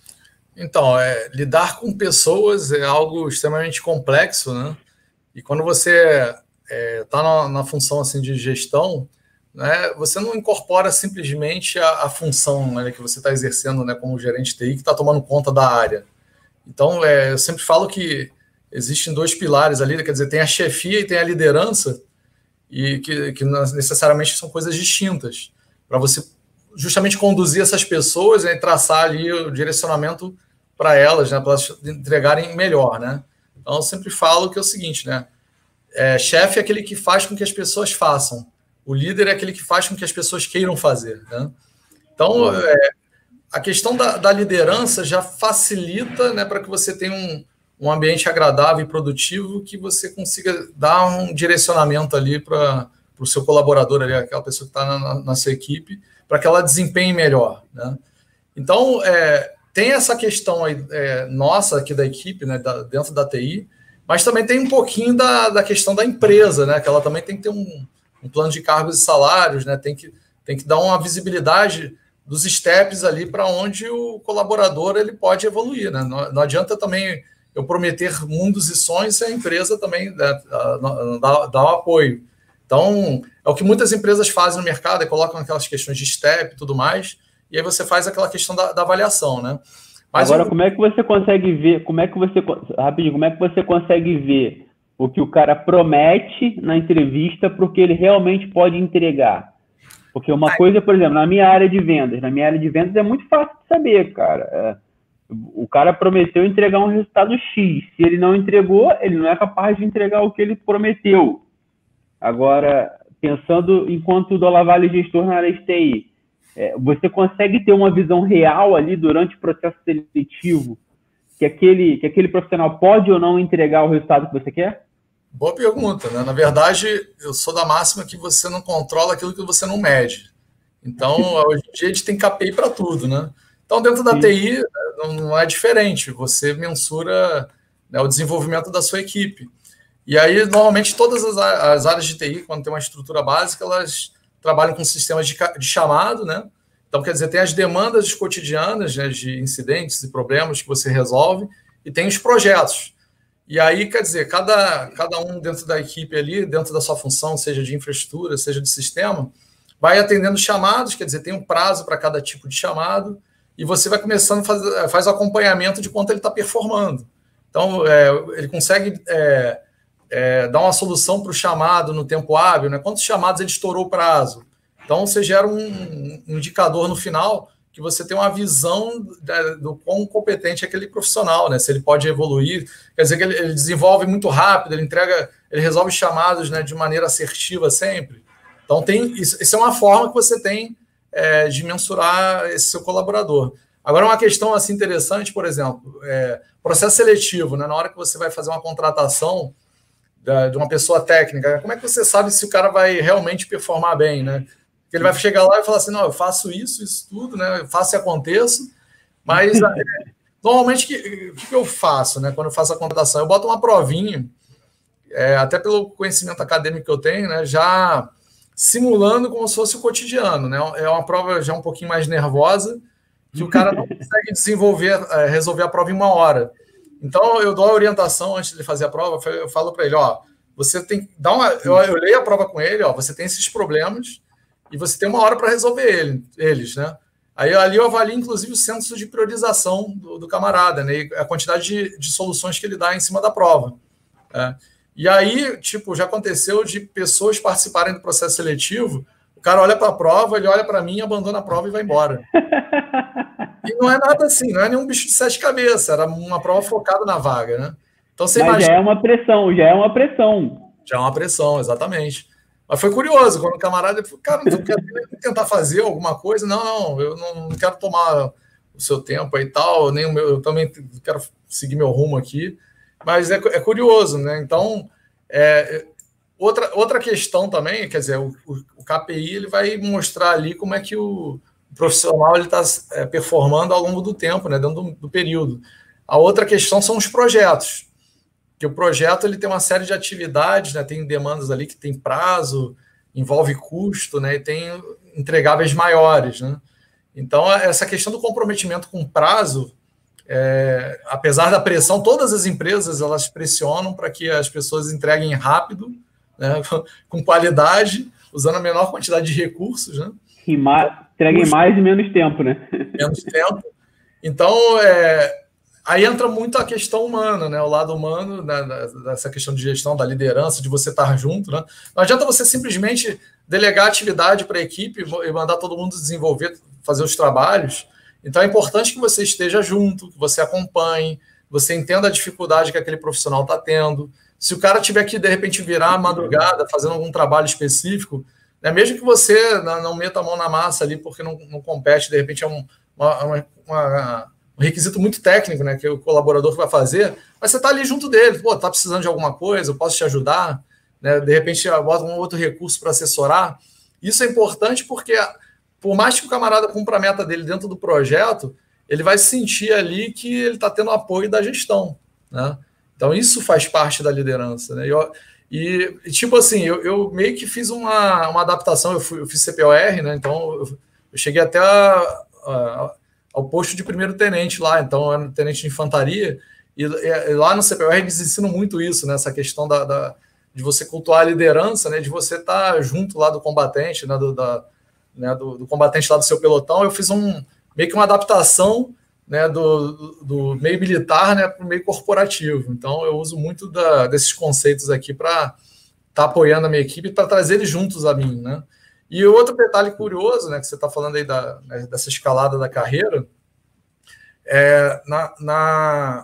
Então, é, lidar com pessoas é algo extremamente complexo, né? E quando você está é, na, na função assim, de gestão, né, você não incorpora simplesmente a, a função, né, que você está exercendo, né, como gerente de T I, que está tomando conta da área. Então, é, eu sempre falo que existem dois pilares ali, quer dizer, tem a chefia e tem a liderança, e que, que necessariamente são coisas distintas, para você justamente conduzir essas pessoas e traçar ali o direcionamento para elas, né, para elas entregarem melhor, né? Então, eu sempre falo que é o seguinte, né? É, chefe é aquele que faz com que as pessoas façam. O líder é aquele que faz com que as pessoas queiram fazer, né? Então, é, a questão da, da liderança já facilita, né, para que você tenha um, um ambiente agradável e produtivo, que você consiga dar um direcionamento ali para o seu colaborador, ali, aquela pessoa que está na, na sua equipe, para que ela desempenhe melhor, né? Então, é, tem essa questão aí, é, nossa aqui da equipe, né, da, dentro da T I, mas também tem um pouquinho da, da questão da empresa, né, que ela também tem que ter um, um plano de cargos e salários, né, tem que, tem que dar uma visibilidade dos steps ali para onde o colaborador ele pode evoluir, né? Não, não adianta também eu prometer mundos e sonhos se a empresa também, né, dá, dá o apoio. Então, é o que muitas empresas fazem no mercado, é colocam aquelas questões de step e tudo mais, e aí você faz aquela questão da, da avaliação, né? Mas agora, eu... como é que você consegue ver, como é que você, rapidinho, como é que você consegue ver o que o cara promete na entrevista para o que ele realmente pode entregar? Porque uma coisa, por exemplo, na minha área de vendas, na minha área de vendas é muito fácil de saber, cara. É, o cara prometeu entregar um resultado X. Se ele não entregou, ele não é capaz de entregar o que ele prometeu. Agora, pensando enquanto o Dólar Vale gestor na área de T I, é, você consegue ter uma visão real ali durante o processo seletivo que aquele, que aquele profissional pode ou não entregar o resultado que você quer? Boa pergunta, né? Na verdade, eu sou da máxima que você não controla aquilo que você não mede. Então, hoje em dia, a gente tem K P I para tudo, né? Então, dentro da Sim. T I, não é diferente. Você mensura, né, o desenvolvimento da sua equipe. E aí, normalmente, todas as, as áreas de T I, quando tem uma estrutura básica, elas trabalham com sistemas de, de chamado, né? Então, quer dizer, tem as demandas cotidianas, né, de incidentes e problemas que você resolve, e tem os projetos. E aí, quer dizer, cada, cada um dentro da equipe ali, dentro da sua função, seja de infraestrutura, seja de sistema, vai atendendo chamados, quer dizer, tem um prazo para cada tipo de chamado, e você vai começando a fazer faz o acompanhamento de quanto ele está performando. Então, é, ele consegue é, é, dar uma solução para o chamado no tempo hábil, né? Quantos chamados ele estourou o prazo? Então, você gera um, um indicador no final que você tem uma visão da, do quão competente é aquele profissional, né? Se ele pode evoluir, quer dizer que ele, ele desenvolve muito rápido, ele entrega, ele resolve chamados, né, de maneira assertiva sempre. Então, tem, isso, isso é uma forma que você tem é, de mensurar esse seu colaborador. Agora, uma questão assim, interessante, por exemplo, é, processo seletivo, né? Na hora que você vai fazer uma contratação da, de uma pessoa técnica, como é que você sabe se o cara vai realmente performar bem, né? Porque ele vai chegar lá e falar assim, não, eu faço isso, isso tudo, né? Eu faço e aconteço, mas é, normalmente o que, que eu faço, né? Quando eu faço a contratação? Eu boto uma provinha, é, até pelo conhecimento acadêmico que eu tenho, né? Já simulando como se fosse o cotidiano, né? É uma prova já um pouquinho mais nervosa, que o cara não consegue desenvolver, é, resolver a prova em uma hora. Então, eu dou a orientação antes de fazer a prova, eu falo para ele, ó, você tem que dar uma... Eu, eu leio a prova com ele, ó, você tem esses problemas, e você tem uma hora para resolver ele, eles, né? Aí ali eu avalio, inclusive, o senso de priorização do, do camarada, né? E a quantidade de, de soluções que ele dá em cima da prova. É. E aí, tipo, já aconteceu de pessoas participarem do processo seletivo, o cara olha para a prova, ele olha para mim, abandona a prova e vai embora. E não é nada assim, não é nenhum bicho de sete cabeças, era uma prova focada na vaga, né? Então você Mas imagina... já é uma pressão, já é uma pressão. Já é uma pressão, exatamente. Mas foi curioso, quando o camarada falou, cara, não quer tentar fazer alguma coisa? Não, não, eu não quero tomar o seu tempo aí e tal, nem o meu, eu também quero seguir meu rumo aqui. Mas é, é curioso, né? Então, é, outra, outra questão também, quer dizer, o, o K P I ele vai mostrar ali como é que o, profissional está é, performando ao longo do tempo, né, dentro do, do período. A outra questão são os projetos, que o projeto ele tem uma série de atividades, né, tem demandas ali que tem prazo, envolve custo, né, e tem entregáveis maiores, né? Então, essa questão do comprometimento com prazo, é, apesar da pressão, todas as empresas elas pressionam para que as pessoas entreguem rápido, né, com qualidade, usando a menor quantidade de recursos, né? E mais, entreguem mais e menos tempo, né? Menos tempo. Então, é, aí entra muito a questão humana, né? O lado humano, né, dessa questão de gestão, da liderança, de você estar junto, né? Não adianta você simplesmente delegar atividade para a equipe e mandar todo mundo desenvolver, fazer os trabalhos. Então, é importante que você esteja junto, que você acompanhe, você entenda a dificuldade que aquele profissional está tendo. Se o cara tiver que, de repente, virar a madrugada fazendo algum trabalho específico, né, mesmo que você não, não meta a mão na massa ali porque não, não compete, de repente é um, uma, uma, uma, um requisito muito técnico, né, que o colaborador vai fazer, mas você está ali junto dele, pô, está precisando de alguma coisa, eu posso te ajudar, né, de repente bota um outro recurso para assessorar. Isso é importante porque, por mais que o camarada cumpra a meta dele dentro do projeto, ele vai sentir ali que ele está tendo apoio da gestão, né? Então, isso faz parte da liderança, né? Eu, e, tipo assim, eu, eu meio que fiz uma, uma adaptação, eu, fui, eu fiz C P O R, né? Então, eu, eu cheguei até a, a, ao posto de primeiro tenente lá, então, eu era tenente de infantaria, e, e lá no C P O R eles ensinam muito isso, né? Essa questão da, da, de você cultuar a liderança, né? De você estar junto lá do combatente, né? Do, da, né? Do, do combatente lá do seu pelotão. Eu fiz um, meio que uma adaptação, né, do, do meio militar, né, para o meio corporativo. Então, eu uso muito da, desses conceitos aqui para estar tá apoiando a minha equipe, para trazer eles juntos a mim, né? E o outro detalhe curioso, né, que você está falando aí da, né, dessa escalada da carreira, é, na, na,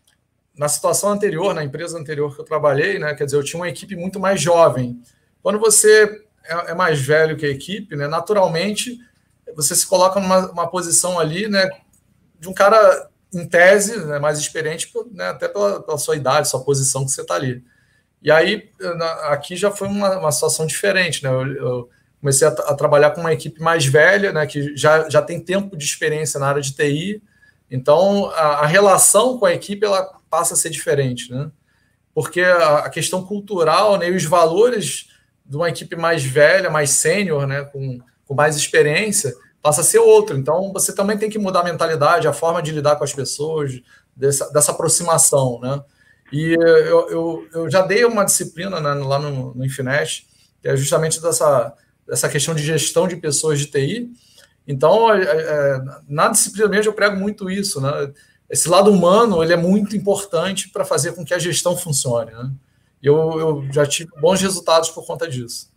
na situação anterior, na empresa anterior que eu trabalhei, né, quer dizer, eu tinha uma equipe muito mais jovem. Quando você é, é mais velho que a equipe, né, naturalmente, você se coloca numa uma posição ali, né, de um cara, em tese, né, mais experiente, né, até pela, pela sua idade, sua posição que você está ali. E aí, na, aqui já foi uma, uma situação diferente, né? Eu, eu comecei a, a trabalhar com uma equipe mais velha, né, que já, já tem tempo de experiência na área de T I, então a, a relação com a equipe ela passa a ser diferente, né? Porque a, a questão cultural, né, e os valores de uma equipe mais velha, mais sênior, né, com, com mais experiência, passa a ser outro. Então, você também tem que mudar a mentalidade, a forma de lidar com as pessoas, dessa, dessa aproximação, né? E eu, eu, eu já dei uma disciplina, né, lá no, no Infinet, que é justamente dessa, dessa questão de gestão de pessoas de T I. Então, é, é, na disciplina mesmo, eu prego muito isso, né? Esse lado humano, ele é muito importante para fazer com que a gestão funcione, né? E eu, eu já tive bons resultados por conta disso.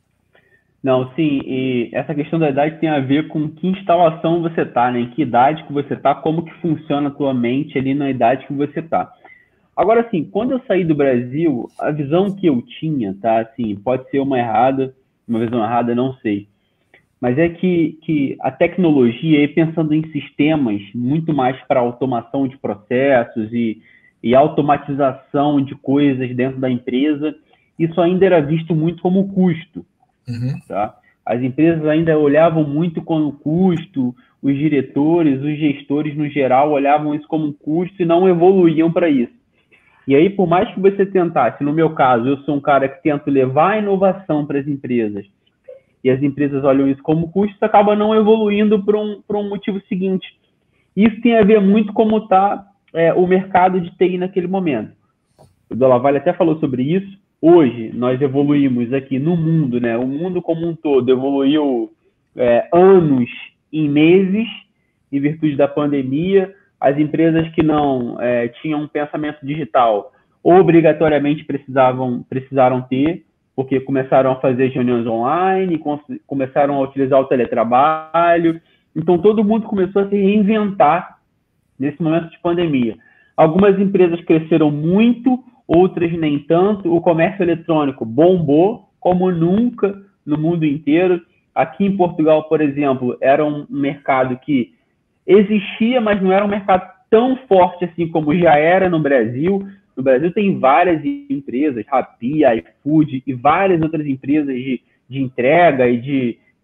Não, sim, e essa questão da idade tem a ver com que instalação você está, né? Em que idade que você está, como que funciona a tua mente ali na idade que você está. Agora, assim, quando eu saí do Brasil, a visão que eu tinha, tá? Assim, pode ser uma errada, uma visão errada, não sei. Mas é que, que a tecnologia, aí pensando em sistemas muito mais para automação de processos e, e automatização de coisas dentro da empresa, isso ainda era visto muito como custo. Uhum. Tá? As empresas ainda olhavam muito como custo, os diretores, os gestores no geral olhavam isso como um custo e não evoluíam para isso. E aí, por mais que você tentasse, no meu caso, eu sou um cara que tento levar a inovação para as empresas e as empresas olham isso como custo, isso acaba não evoluindo por um, por um motivo seguinte. Isso tem a ver muito como está é, o mercado de T I naquele momento. O Dolavalli até falou sobre isso. Hoje, nós evoluímos aqui no mundo, né? O mundo como um todo evoluiu é, anos em meses, em virtude da pandemia. As empresas que não é, tinham um pensamento digital obrigatoriamente precisavam, precisaram ter, porque começaram a fazer reuniões online, começaram a utilizar o teletrabalho. Então, todo mundo começou a se reinventar nesse momento de pandemia. Algumas empresas cresceram muito, outras nem tanto. O comércio eletrônico bombou como nunca no mundo inteiro. Aqui em Portugal, por exemplo, era um mercado que existia, mas não era um mercado tão forte assim como já era no Brasil. No Brasil tem várias empresas, Rappi, iFood e várias outras empresas de, de entrega e de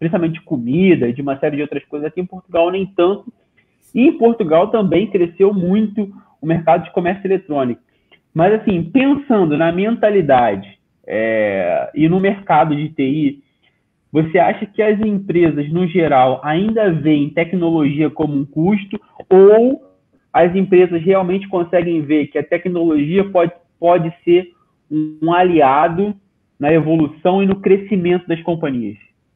principalmente de comida, de uma série de outras coisas. Aqui em Portugal nem tanto. E em Portugal também cresceu muito o mercado de comércio eletrônico. Mas, assim, pensando na mentalidade é, e no mercado de T I, você acha que as empresas, no geral, ainda veem tecnologia como um custo, ou as empresas realmente conseguem ver que a tecnologia pode, pode ser um aliado na evolução e no crescimento das companhias?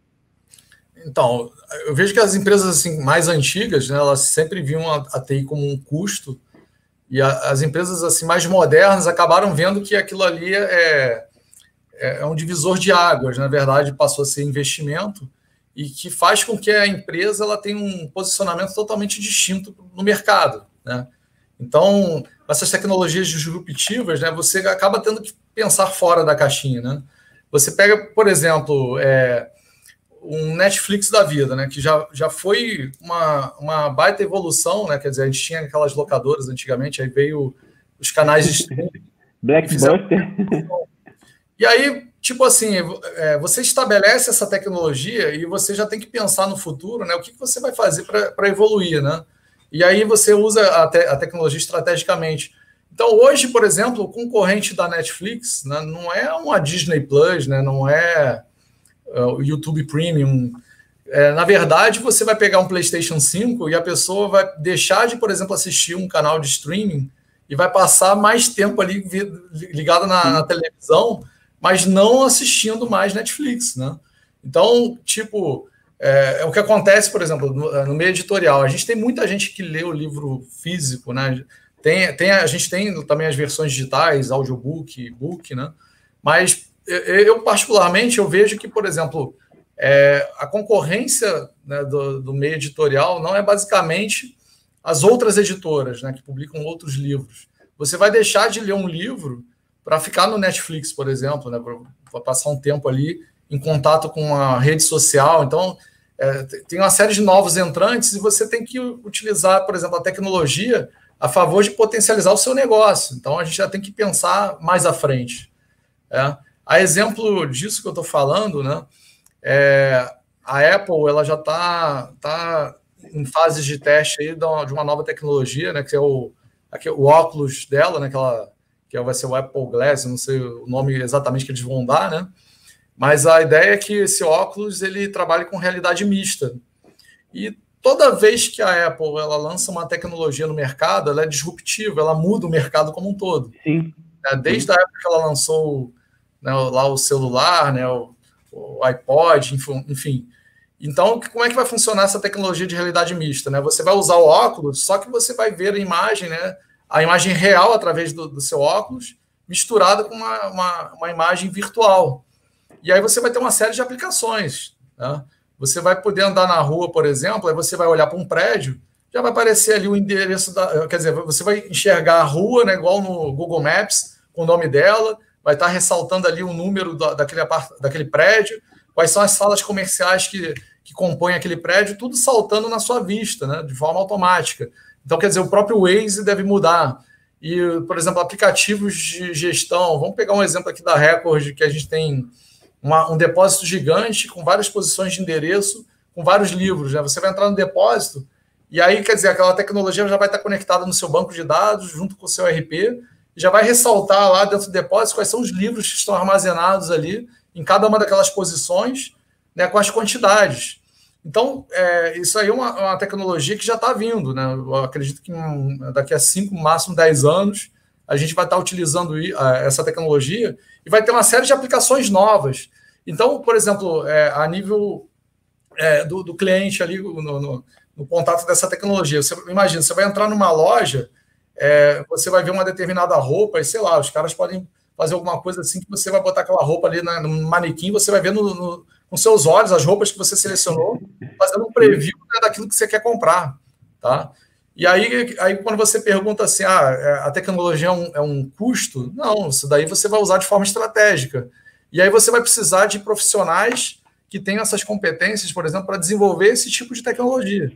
Então, eu vejo que as empresas assim, mais antigas, né, elas sempre viam a, a T I como um custo, e a, as empresas assim, mais modernas acabaram vendo que aquilo ali é, é um divisor de águas, na verdade passou a ser investimento, e que faz com que a empresa ela tenha um posicionamento totalmente distinto no mercado, né? Então, essas tecnologias disruptivas, né, você acaba tendo que pensar fora da caixinha, né? Você pega, por exemplo, é, um Netflix da vida, né, que já, já foi uma, uma baita evolução, né? Quer dizer, a gente tinha aquelas locadoras antigamente, aí veio os canais de streaming. Blockbuster. E aí, tipo assim, é, você estabelece essa tecnologia e você já tem que pensar no futuro, né? O que você vai fazer para evoluir, né? E aí você usa a, te, a tecnologia estrategicamente. Então, hoje, por exemplo, o concorrente da Netflix, né, não é uma Disney Plus, né, não é o YouTube Premium. É, na verdade, você vai pegar um PlayStation cinco e a pessoa vai deixar de, por exemplo, assistir um canal de streaming e vai passar mais tempo ali ligado na, na televisão, mas não assistindo mais Netflix, né? Então, tipo, é, é o que acontece, por exemplo, no, no meio editorial. A gente tem muita gente que lê o livro físico, né? Tem, tem, a gente tem também as versões digitais, audiobook, e-book, né? Mas eu, eu, particularmente, eu vejo que, por exemplo, é, a concorrência, né, do, do meio editorial não é basicamente as outras editoras, né, que publicam outros livros. Você vai deixar de ler um livro para ficar no Netflix, por exemplo, né, para passar um tempo ali em contato com a rede social. Então, é, tem uma série de novos entrantes e você tem que utilizar, por exemplo, a tecnologia a favor de potencializar o seu negócio. Então, a gente já tem que pensar mais à frente. É. A exemplo disso que eu estou falando, né, é, a Apple ela já está tá em fases de teste aí de uma nova tecnologia, né, que é o, aqui, o óculos dela, né, que, ela, que vai ser o Apple Glass, não sei o nome exatamente que eles vão dar, né? Mas a ideia é que esse óculos ele trabalhe com realidade mista. E toda vez que a Apple ela lança uma tecnologia no mercado, ela é disruptiva, ela muda o mercado como um todo. Sim. Desde a época que ela lançou, né, lá o celular, né, o, o iPod, enfim. Então, como é que vai funcionar essa tecnologia de realidade mista, né? Você vai usar o óculos, só que você vai ver a imagem, né, a imagem real através do, do seu óculos, misturada com uma, uma, uma imagem virtual. E aí você vai ter uma série de aplicações, né? Você vai poder andar na rua, por exemplo, aí você vai olhar para um prédio, já vai aparecer ali o endereço da... Quer dizer, você vai enxergar a rua, né, igual no Google Maps, com o nome dela, vai estar ressaltando ali o número da, daquele, daquele prédio, quais são as salas comerciais que, que compõem aquele prédio, tudo saltando na sua vista, né, de forma automática. Então, quer dizer, o próprio Waze deve mudar. E, por exemplo, aplicativos de gestão. Vamos pegar um exemplo aqui da Record, que a gente tem uma, um depósito gigante com várias posições de endereço, com vários livros, né? Você vai entrar no depósito e aí, quer dizer, aquela tecnologia já vai estar conectada no seu banco de dados, junto com o seu R P, e já vai ressaltar lá dentro do depósito quais são os livros que estão armazenados ali, em cada uma daquelas posições, né, com as quantidades. Então, é, isso aí é uma, uma tecnologia que já está vindo, né? Eu acredito que um, daqui a cinco, máximo dez anos, a gente vai estar utilizando essa tecnologia e vai ter uma série de aplicações novas. Então, por exemplo, é, a nível é, do, do cliente ali, no, no, no contato dessa tecnologia, você imagina, você vai entrar numa loja, é, você vai ver uma determinada roupa e, sei lá, os caras podem fazer alguma coisa assim que você vai botar aquela roupa ali na, no manequim, você vai ver no, no, com seus olhos as roupas que você selecionou, fazendo um preview, né, daquilo que você quer comprar, tá? E aí, aí quando você pergunta assim, ah, a tecnologia é um, é um custo? Não, isso daí você vai usar de forma estratégica. E aí você vai precisar de profissionais que tenham essas competências, por exemplo, para desenvolver esse tipo de tecnologia.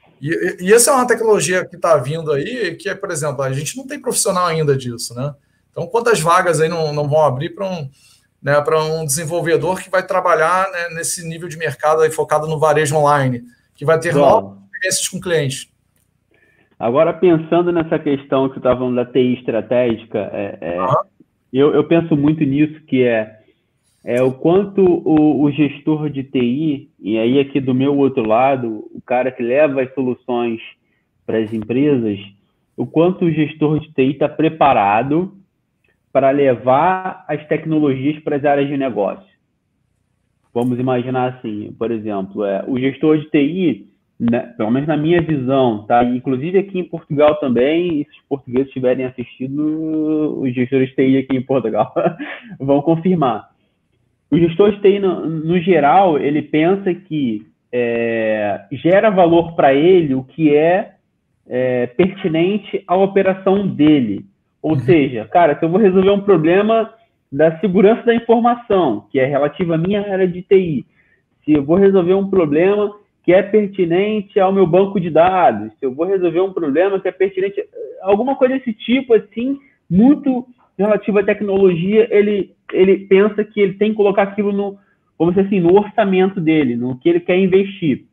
E, e essa é uma tecnologia que está vindo aí, que é, por exemplo, a gente não tem profissional ainda disso, né? Então, quantas vagas aí não, não vão abrir para um, né, para um desenvolvedor que vai trabalhar, né, nesse nível de mercado aí, focado no varejo online, que vai ter novas experiências com clientes. Agora, pensando nessa questão que você estava falando da T I estratégica, é, é, uhum. eu, eu penso muito nisso, que é, é o quanto o, o gestor de T I, e aí aqui do meu outro lado, o cara que leva as soluções para as empresas, o quanto o gestor de T I está preparado para levar as tecnologias para as áreas de negócio. Vamos imaginar assim, por exemplo, é, o gestor de T I, né, pelo menos na minha visão, tá? Inclusive aqui em Portugal também, e se os portugueses tiverem assistido, os gestores de T I aqui em Portugal vão confirmar. O gestor de T I, no, no geral, ele pensa que é, gera valor para ele o que é, é pertinente à operação dele. Ou seja, cara, se eu vou resolver um problema da segurança da informação, que é relativo à minha área de T I, se eu vou resolver um problema que é pertinente ao meu banco de dados, se eu vou resolver um problema que é pertinente, alguma coisa desse tipo, assim, muito relativo à tecnologia, ele, ele pensa que ele tem que colocar aquilo no, como se assim, no orçamento dele, no que ele quer investir.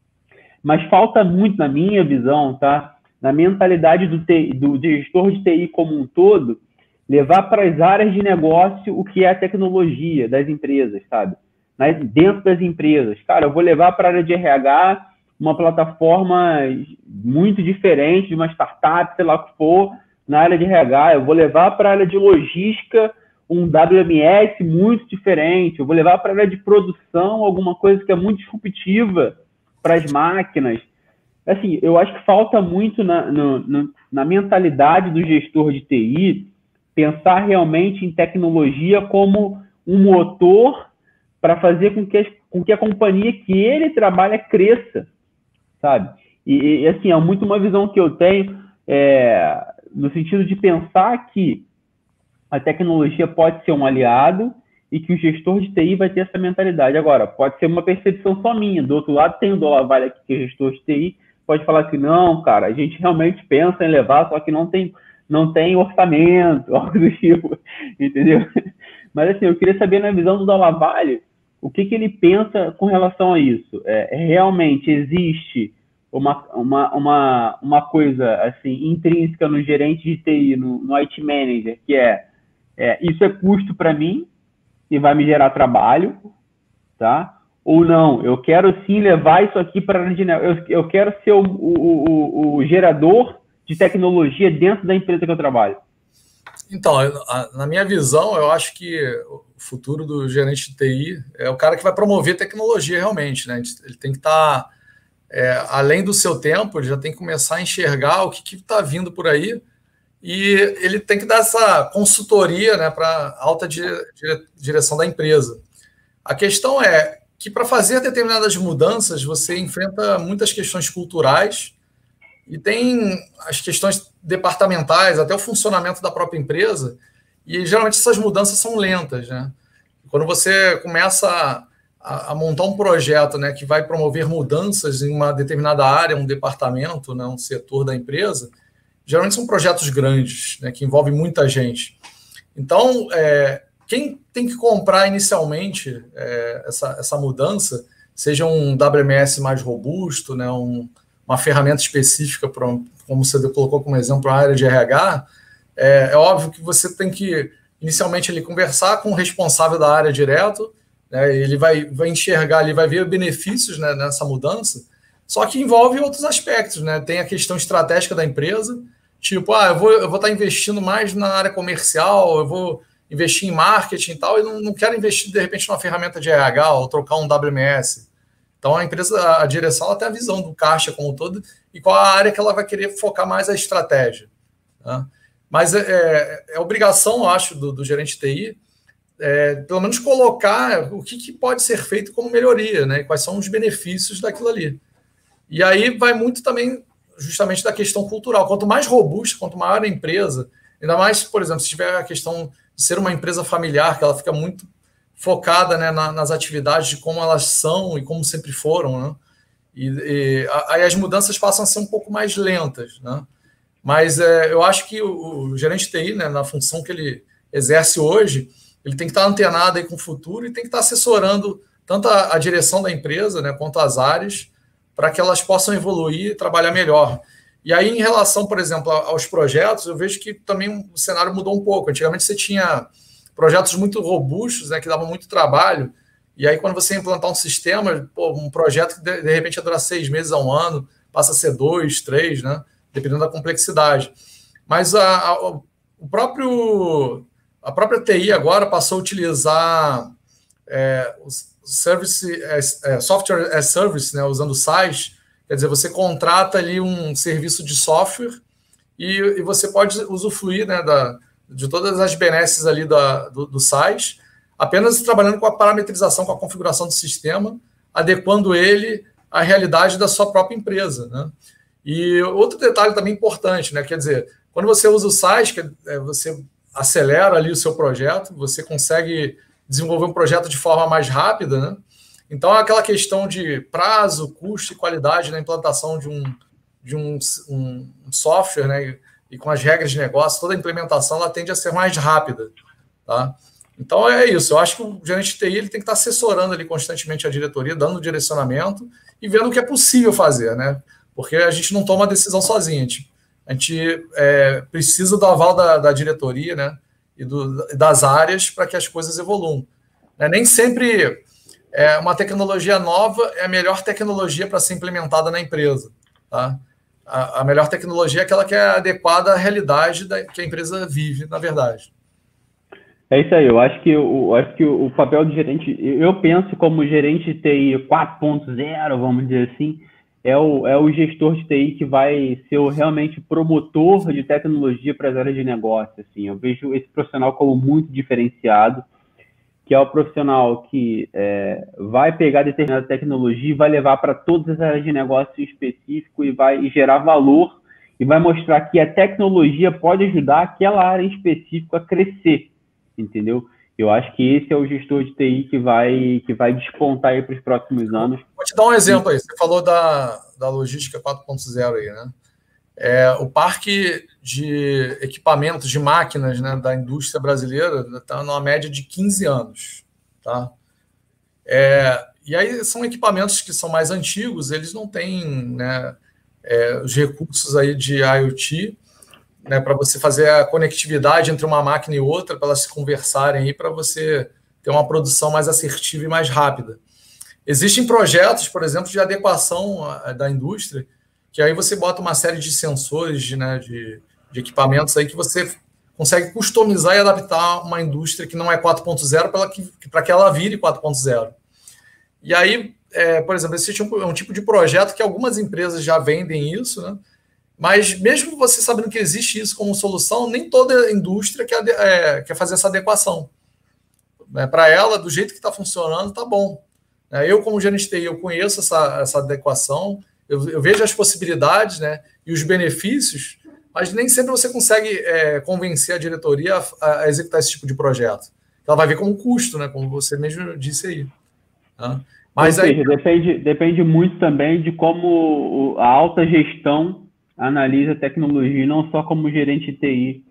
Mas falta muito, na minha visão, tá? Na mentalidade do, T I, do gestor de T I como um todo, levar para as áreas de negócio o que é a tecnologia das empresas, sabe? Dentro das empresas. Cara, eu vou levar para a área de R H uma plataforma muito diferente de uma startup, sei lá o que for, na área de R H. Eu vou levar para a área de logística um W M S muito diferente. Eu vou levar para a área de produção alguma coisa que é muito disruptiva para as máquinas. Assim, eu acho que falta muito na, no, no, na mentalidade do gestor de T I pensar realmente em tecnologia como um motor para fazer com que, as, com que a companhia que ele trabalha cresça, sabe? E, e assim, é muito uma visão que eu tenho é, no sentido de pensar que a tecnologia pode ser um aliado e que o gestor de T I vai ter essa mentalidade. Agora, pode ser uma percepção só minha. Do outro lado, tem o Dolavalli aqui, que é gestor de T I, pode falar assim, não, cara, a gente realmente pensa em levar, só que não tem, não tem orçamento, algo do tipo, entendeu? Mas assim, eu queria saber na visão do Dolavalli, o que, que ele pensa com relação a isso. É, realmente existe uma, uma, uma, uma coisa assim, intrínseca no gerente de T I, no, no I T Manager, que é, é isso é custo para mim e vai me gerar trabalho, tá? Ou não, eu quero sim levar isso aqui para a eu, eu quero ser o, o, o, o gerador de tecnologia dentro da empresa que eu trabalho. Então, na minha visão, eu acho que o futuro do gerente de T I é o cara que vai promover tecnologia realmente, né? Ele tem que estar, é, além do seu tempo, ele já tem que começar a enxergar o que está vindo por aí e ele tem que dar essa consultoria, né, para a alta dire, dire, direção da empresa. A questão é que para fazer determinadas mudanças, você enfrenta muitas questões culturais e tem as questões departamentais, até o funcionamento da própria empresa, e geralmente essas mudanças são lentas, né? Quando você começa a, a montar um projeto, né, que vai promover mudanças em uma determinada área, um departamento, né, um setor da empresa, geralmente são projetos grandes, né, que envolvem muita gente. Então, é, quem tem que comprar inicialmente é, essa, essa mudança, seja um W M S mais robusto, né, um, uma ferramenta específica, pra, como você colocou como exemplo, a área de R H, é, é óbvio que você tem que, inicialmente, ele conversar com o responsável da área direto, né, ele vai, vai enxergar, ele vai ver benefícios, né, nessa mudança, só que envolve outros aspectos, né? Tem a questão estratégica da empresa, tipo, ah, eu vou, eu vou estar investindo mais na área comercial, eu vou investir em marketing e tal, e não, não quero investir, de repente, numa ferramenta de R H ou trocar um W M S. Então, a empresa, a direção, ela tem a visão do caixa como um todo e qual a área que ela vai querer focar mais a estratégia. Tá? Mas é, é, é obrigação, eu acho, do, do gerente de T I, é, pelo menos colocar o que, que pode ser feito como melhoria, né? E quais são os benefícios daquilo ali. E aí vai muito também, justamente, da questão cultural. Quanto mais robusta, quanto maior a empresa, ainda mais, por exemplo, se tiver a questão de ser uma empresa familiar, que ela fica muito focada, né, na, nas atividades de como elas são e como sempre foram, né? E, e aí as mudanças passam a ser um pouco mais lentas, né? Mas é, eu acho que o, o gerente de T I, né, na função que ele exerce hoje, ele tem que estar antenado aí com o futuro e tem que estar assessorando tanto a, a direção da empresa, né, quanto as áreas, para que elas possam evoluir e trabalhar melhor. E aí, em relação, por exemplo, aos projetos, eu vejo que também o cenário mudou um pouco. Antigamente você tinha projetos muito robustos, né, que davam muito trabalho, e aí quando você implantar um sistema, pô, um projeto que de, de repente ia durar seis meses a um ano, passa a ser dois, três, né, dependendo da complexidade. Mas a, a, o próprio, a própria T I agora passou a utilizar é, o service, é, software as service, né, usando o SaaS. Quer dizer, você contrata ali um serviço de software e, e você pode usufruir, né, da, de todas as benesses ali da, do, do SaaS, apenas trabalhando com a parametrização, com a configuração do sistema, adequando ele à realidade da sua própria empresa, né? E outro detalhe também importante, né? Quer dizer, quando você usa o SaaS, que é, você acelera ali o seu projeto, você consegue desenvolver um projeto de forma mais rápida, né? Então, aquela questão de prazo, custo e qualidade na implantação de um, de um, um software, né, e com as regras de negócio, toda a implementação ela tende a ser mais rápida. Tá? Então, é isso. Eu acho que o gerente de T I ele tem que estar assessorando ali constantemente a diretoria, dando direcionamento e vendo o que é possível fazer, né? Porque a gente não toma decisão sozinho. A gente, a gente é, precisa do aval da, da diretoria, né, e do, das áreas para que as coisas evoluam. Né? Nem sempre... É, uma tecnologia nova é a melhor tecnologia para ser implementada na empresa. Tá? A, a melhor tecnologia é aquela que é adequada à realidade da, que a empresa vive, na verdade. É isso aí. Eu acho que, eu acho que o papel do gerente... Eu penso como gerente de T I quatro ponto zero, vamos dizer assim, é o, é o gestor de T I que vai ser o realmente promotor de tecnologia para as áreas de negócio. Assim. Eu vejo esse profissional como muito diferenciado, que é o profissional que é, vai pegar determinada tecnologia e vai levar para todas as áreas de negócio em específico e vai gerar valor e vai mostrar que a tecnologia pode ajudar aquela área em específico a crescer, entendeu? Eu acho que esse é o gestor de T I que vai, que vai despontar aí para os próximos anos. Vou te dar um exemplo aí. Você falou da, da logística quatro ponto zero aí, né? É, o parque de equipamentos, de máquinas, né, da indústria brasileira está numa média de quinze anos. Tá? É, e aí são equipamentos que são mais antigos, eles não têm, né, é, os recursos aí de IoT, né, para você fazer a conectividade entre uma máquina e outra, para elas se conversarem, para você ter uma produção mais assertiva e mais rápida. Existem projetos, por exemplo, de adequação da indústria, que aí você bota uma série de sensores, né, de, de equipamentos aí que você consegue customizar e adaptar uma indústria que não é quatro ponto zero para que, que ela vire quatro ponto zero. E aí, é, por exemplo, existe um, um tipo de projeto que algumas empresas já vendem isso, né? Mas mesmo você sabendo que existe isso como solução, nem toda indústria quer, é, quer fazer essa adequação. É, para ela, do jeito que está funcionando, está bom. É, eu, como gerente de T I, eu conheço essa, essa adequação, Eu, eu vejo as possibilidades, né, e os benefícios, mas nem sempre você consegue é, convencer a diretoria a, a executar esse tipo de projeto. Ela vai ver como custo, né, como você mesmo disse aí. Tá? Mas Ou seja, aí... depende, depende muito também de como a alta gestão analisa a tecnologia, não só como gerente de T I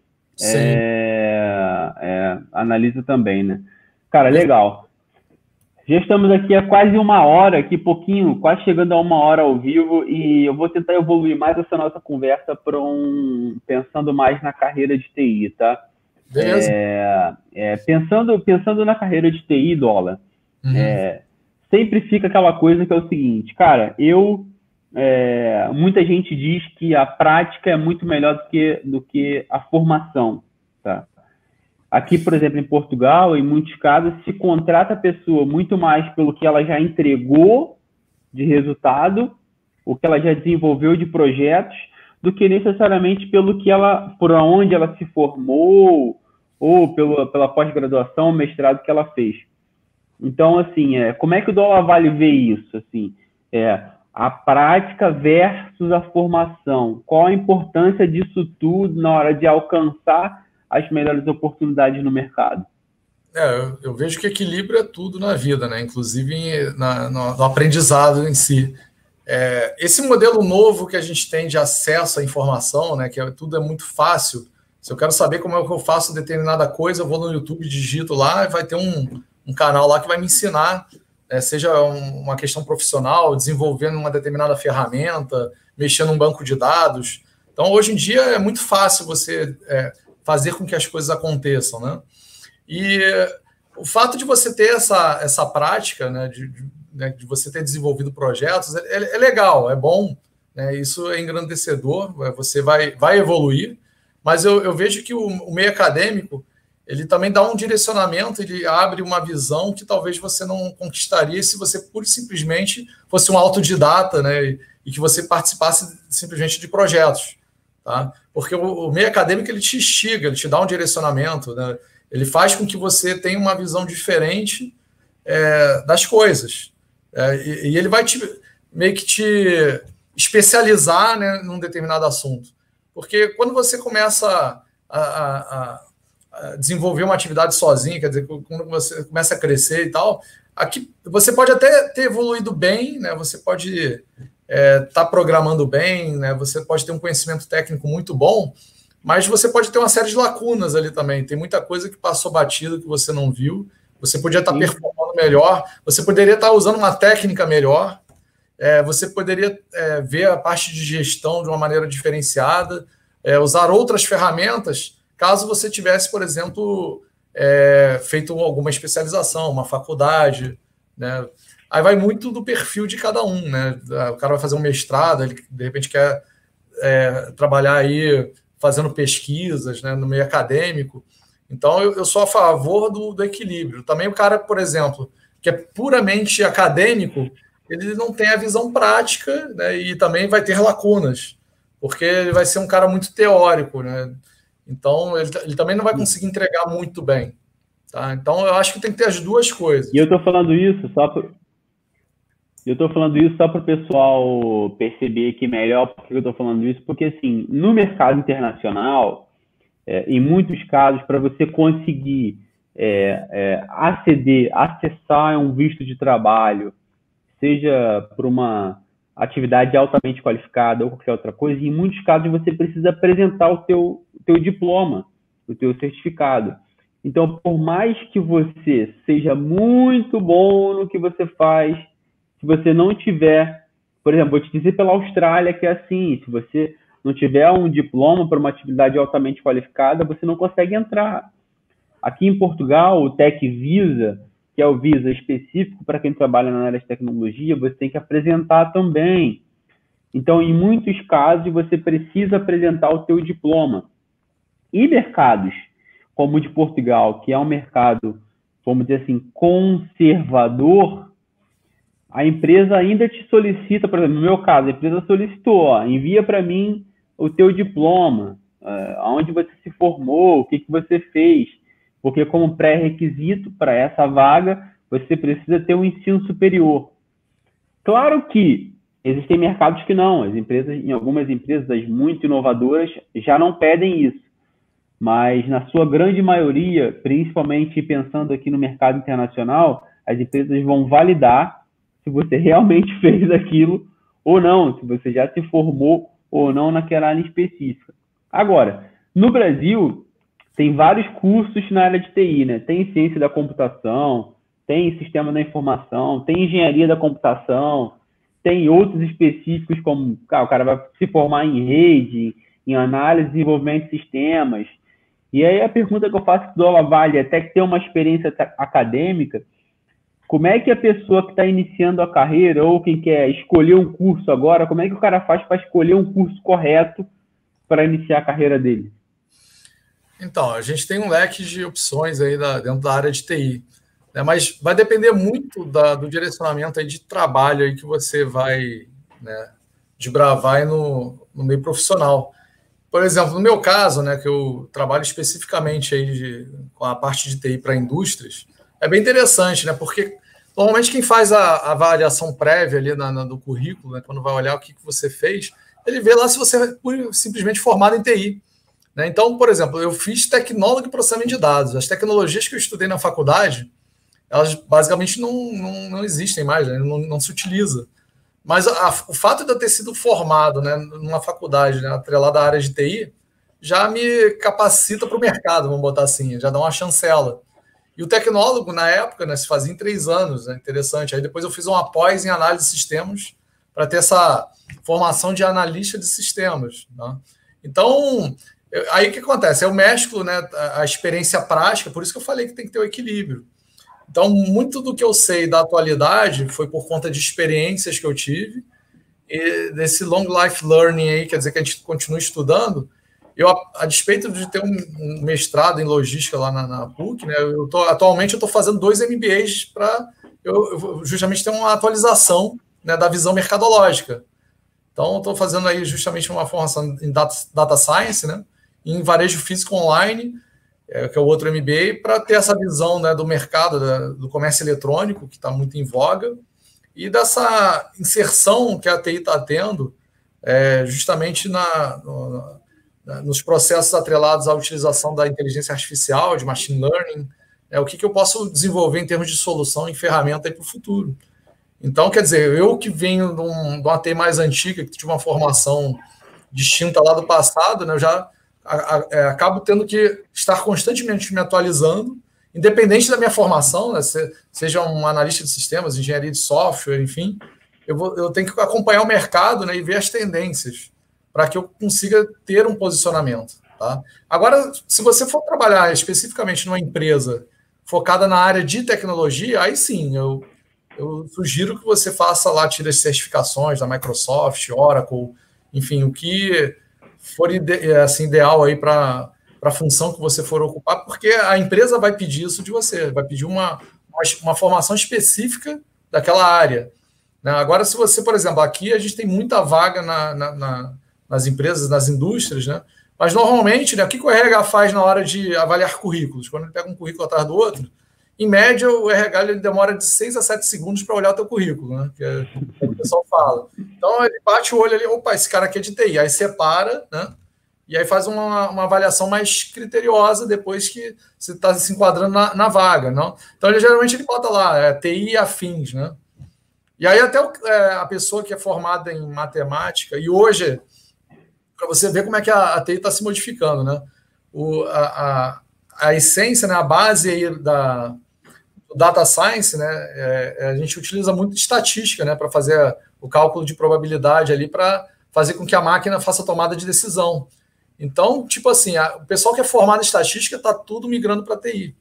é, é, analisa também, né? Cara, legal. Já estamos aqui há quase uma hora, aqui pouquinho, quase chegando a uma hora ao vivo, e eu vou tentar evoluir mais essa nossa conversa para um pensando mais na carreira de T I, tá? Beleza. É, é, pensando, pensando na carreira de T I, Dola, uhum. é, sempre fica aquela coisa que é o seguinte, cara, eu é, muita gente diz que a prática é muito melhor do que, do que a formação, tá? Aqui, por exemplo, em Portugal, em muitos casos, se contrata a pessoa muito mais pelo que ela já entregou de resultado, o que ela já desenvolveu de projetos, do que necessariamente pelo que ela, por onde ela se formou, ou pelo, pela pós-graduação, mestrado que ela fez. Então, assim, é, como é que o Dola Vale vê isso? Assim, é, a prática versus a formação. Qual a importância disso tudo na hora de alcançar as melhores oportunidades no mercado? É, eu, eu vejo que equilíbrio é tudo na vida, né? Inclusive na, no, no aprendizado em si. É, esse modelo novo que a gente tem de acesso à informação, né? Que é, tudo é muito fácil. Se eu quero saber como é que eu faço determinada coisa, eu vou no YouTube, digito lá e vai ter um, um canal lá que vai me ensinar, é, seja um, uma questão profissional, desenvolvendo uma determinada ferramenta, mexendo num banco de dados. Então, hoje em dia, é muito fácil você é, fazer com que as coisas aconteçam, né? E o fato de você ter essa, essa prática, né, de, de, né, de você ter desenvolvido projetos, é, é legal, é bom, né? Isso é engrandecedor, você vai, vai evoluir. Mas eu, eu vejo que o, o meio acadêmico, ele também dá um direcionamento, ele abre uma visão que talvez você não conquistaria se você pura e simplesmente fosse um autodidata, né, e, e que você participasse simplesmente de projetos. Tá? Porque o, o meio acadêmico, ele te instiga, ele te dá um direcionamento, né, ele faz com que você tenha uma visão diferente é, das coisas. É, e, e ele vai te, meio que te especializar, né, num determinado assunto. Porque quando você começa a, a, a desenvolver uma atividade sozinho, quer dizer, quando você começa a crescer e tal, aqui você pode até ter evoluído bem, né? Você pode estar é, tá programando bem, né? Você pode ter um conhecimento técnico muito bom, mas você pode ter uma série de lacunas ali também. Tem muita coisa que passou batido que você não viu. Você podia estar tá performando melhor, você poderia estar tá usando uma técnica melhor. É, você poderia é, ver a parte de gestão de uma maneira diferenciada, é, usar outras ferramentas, caso você tivesse, por exemplo, é, feito alguma especialização, uma faculdade, né? Aí vai muito do perfil de cada um, né? O cara vai fazer um mestrado, ele de repente quer é, trabalhar aí fazendo pesquisas, né, no meio acadêmico. Então, eu, eu sou a favor do, do equilíbrio. Também o cara, por exemplo, que é puramente acadêmico, ele não tem a visão prática, né, e também vai ter lacunas, porque ele vai ser um cara muito teórico, né? Então, ele, ele também não vai conseguir entregar muito bem. Tá? Então, eu acho que tem que ter as duas coisas. E eu estou falando isso só para eu estou falando isso só para o pessoal perceber que melhor porque eu estou falando isso, porque assim, no mercado internacional, é, em muitos casos, para você conseguir é, é, aceder, acessar um visto de trabalho, seja por uma atividade altamente qualificada ou qualquer outra coisa, em muitos casos você precisa apresentar o teu, teu diploma, o teu certificado. Então, por mais que você seja muito bom no que você faz, se você não tiver, por exemplo, vou te dizer pela Austrália que é assim, se você não tiver um diploma para uma atividade altamente qualificada, você não consegue entrar. Aqui em Portugal, o Tech Visa, que é o Visa específico para quem trabalha na área de tecnologia, você tem que apresentar também. Então, em muitos casos, você precisa apresentar o teu diploma. E mercados como o de Portugal, que é um mercado, vamos dizer assim, conservador, a empresa ainda te solicita, por exemplo, no meu caso, a empresa solicitou, ó, envia para mim o teu diploma, uh, onde você se formou, o que, que você fez, porque como pré-requisito para essa vaga, você precisa ter um ensino superior. Claro que existem mercados que não, as empresas, em algumas empresas muito inovadoras já não pedem isso, mas na sua grande maioria, principalmente pensando aqui no mercado internacional, as empresas vão validar se você realmente fez aquilo ou não, se você já se formou ou não naquela área específica. Agora, no Brasil, tem vários cursos na área de T I, né? Tem ciência da computação, tem sistema da informação, tem engenharia da computação, tem outros específicos como, cara, o cara vai se formar em rede, em análise e desenvolvimento de sistemas. E aí a pergunta que eu faço do Aula Vale, até que ter uma experiência acadêmica, como é que a pessoa que está iniciando a carreira ou quem quer escolher um curso agora, como é que o cara faz para escolher um curso correto para iniciar a carreira dele? Então, a gente tem um leque de opções aí da, dentro da área de T I, né? Mas vai depender muito da, do direcionamento aí de trabalho aí que você vai, né, desbravar aí no, no meio profissional. Por exemplo, no meu caso, né, que eu trabalho especificamente aí de, com a parte de T I para indústrias, é bem interessante, né? Porque normalmente quem faz a, a avaliação prévia ali na, na, do currículo, né, quando vai olhar o que, que você fez, ele vê lá se você é simplesmente formado em T I. Né? Então, por exemplo, eu fiz tecnólogo de processamento de dados. As tecnologias que eu estudei na faculdade, elas basicamente não, não, não existem mais, né? não, não se utiliza. Mas a, o fato de eu ter sido formado, né, numa faculdade, né, atrelada à área de T I, já me capacita para o mercado, vamos botar assim, já dá uma chancela. E o tecnólogo, na época, né, se fazia em três anos, né, interessante. Aí depois eu fiz uma pós em análise de sistemas para ter essa formação de analista de sistemas. Né? Então, eu, aí o que acontece? Eu mesclo, né, a, a experiência prática, por isso que eu falei que tem que ter o equilíbrio. Então, muito do que eu sei da atualidade foi por conta de experiências que eu tive, e desse long life learning aí, quer dizer, que a gente continua estudando. Eu, a, a despeito de ter um, um mestrado em logística lá na, na P U C, né, eu tô, atualmente eu estou fazendo dois M B As para eu, eu justamente ter uma atualização, né, da visão mercadológica. Então, estou fazendo aí justamente uma formação em data, data science, né, em varejo físico online, é, que é o outro M B A, para ter essa visão, né, do mercado, da, do comércio eletrônico, que está muito em voga, e dessa inserção que a T I está tendo, é, justamente na, no, na, nos processos atrelados à utilização da inteligência artificial, de machine learning, é, o que, que eu posso desenvolver em termos de solução e ferramenta para o futuro. Então, quer dizer, eu que venho de, um, de uma T I mais antiga, que tive uma formação distinta lá do passado, né, eu já a, a, é, acabo tendo que estar constantemente me atualizando, independente da minha formação, né, se, seja um analista de sistemas, engenharia de software, enfim, eu, vou, eu tenho que acompanhar o mercado, né, e ver as tendências para que eu consiga ter um posicionamento. Tá? Agora, se você for trabalhar especificamente numa empresa focada na área de tecnologia, aí sim, eu, eu sugiro que você faça lá, tire as certificações da Microsoft, Oracle, enfim, o que for ide, assim, ideal aí para a função que você for ocupar, porque a empresa vai pedir isso de você, vai pedir uma, uma, uma formação específica daquela área. Né? Agora, se você, por exemplo, aqui a gente tem muita vaga na, na, na, nas empresas, nas indústrias, né? Mas normalmente, né, o que o R H faz na hora de avaliar currículos? Quando ele pega um currículo atrás do outro, em média, o R H ele demora de seis a sete segundos para olhar o teu currículo, né? Que é o que o pessoal fala. Então, ele bate o olho ali, opa, esse cara aqui é de T I. Aí separa, né? E aí faz uma, uma avaliação mais criteriosa depois que você está se enquadrando na, na vaga. Não? Então, ele, geralmente, ele bota lá, é, T I afins, né? E aí até o, é, a pessoa que é formada em matemática, e hoje, para você ver como é que a, a T I está se modificando, né? O, a, a, a essência, né, a base aí da do data science, né, é, a gente utiliza muito estatística, né, para fazer o cálculo de probabilidade ali, para fazer com que a máquina faça a tomada de decisão. Então, tipo assim, a, o pessoal que é formado em estatística está tudo migrando para T I.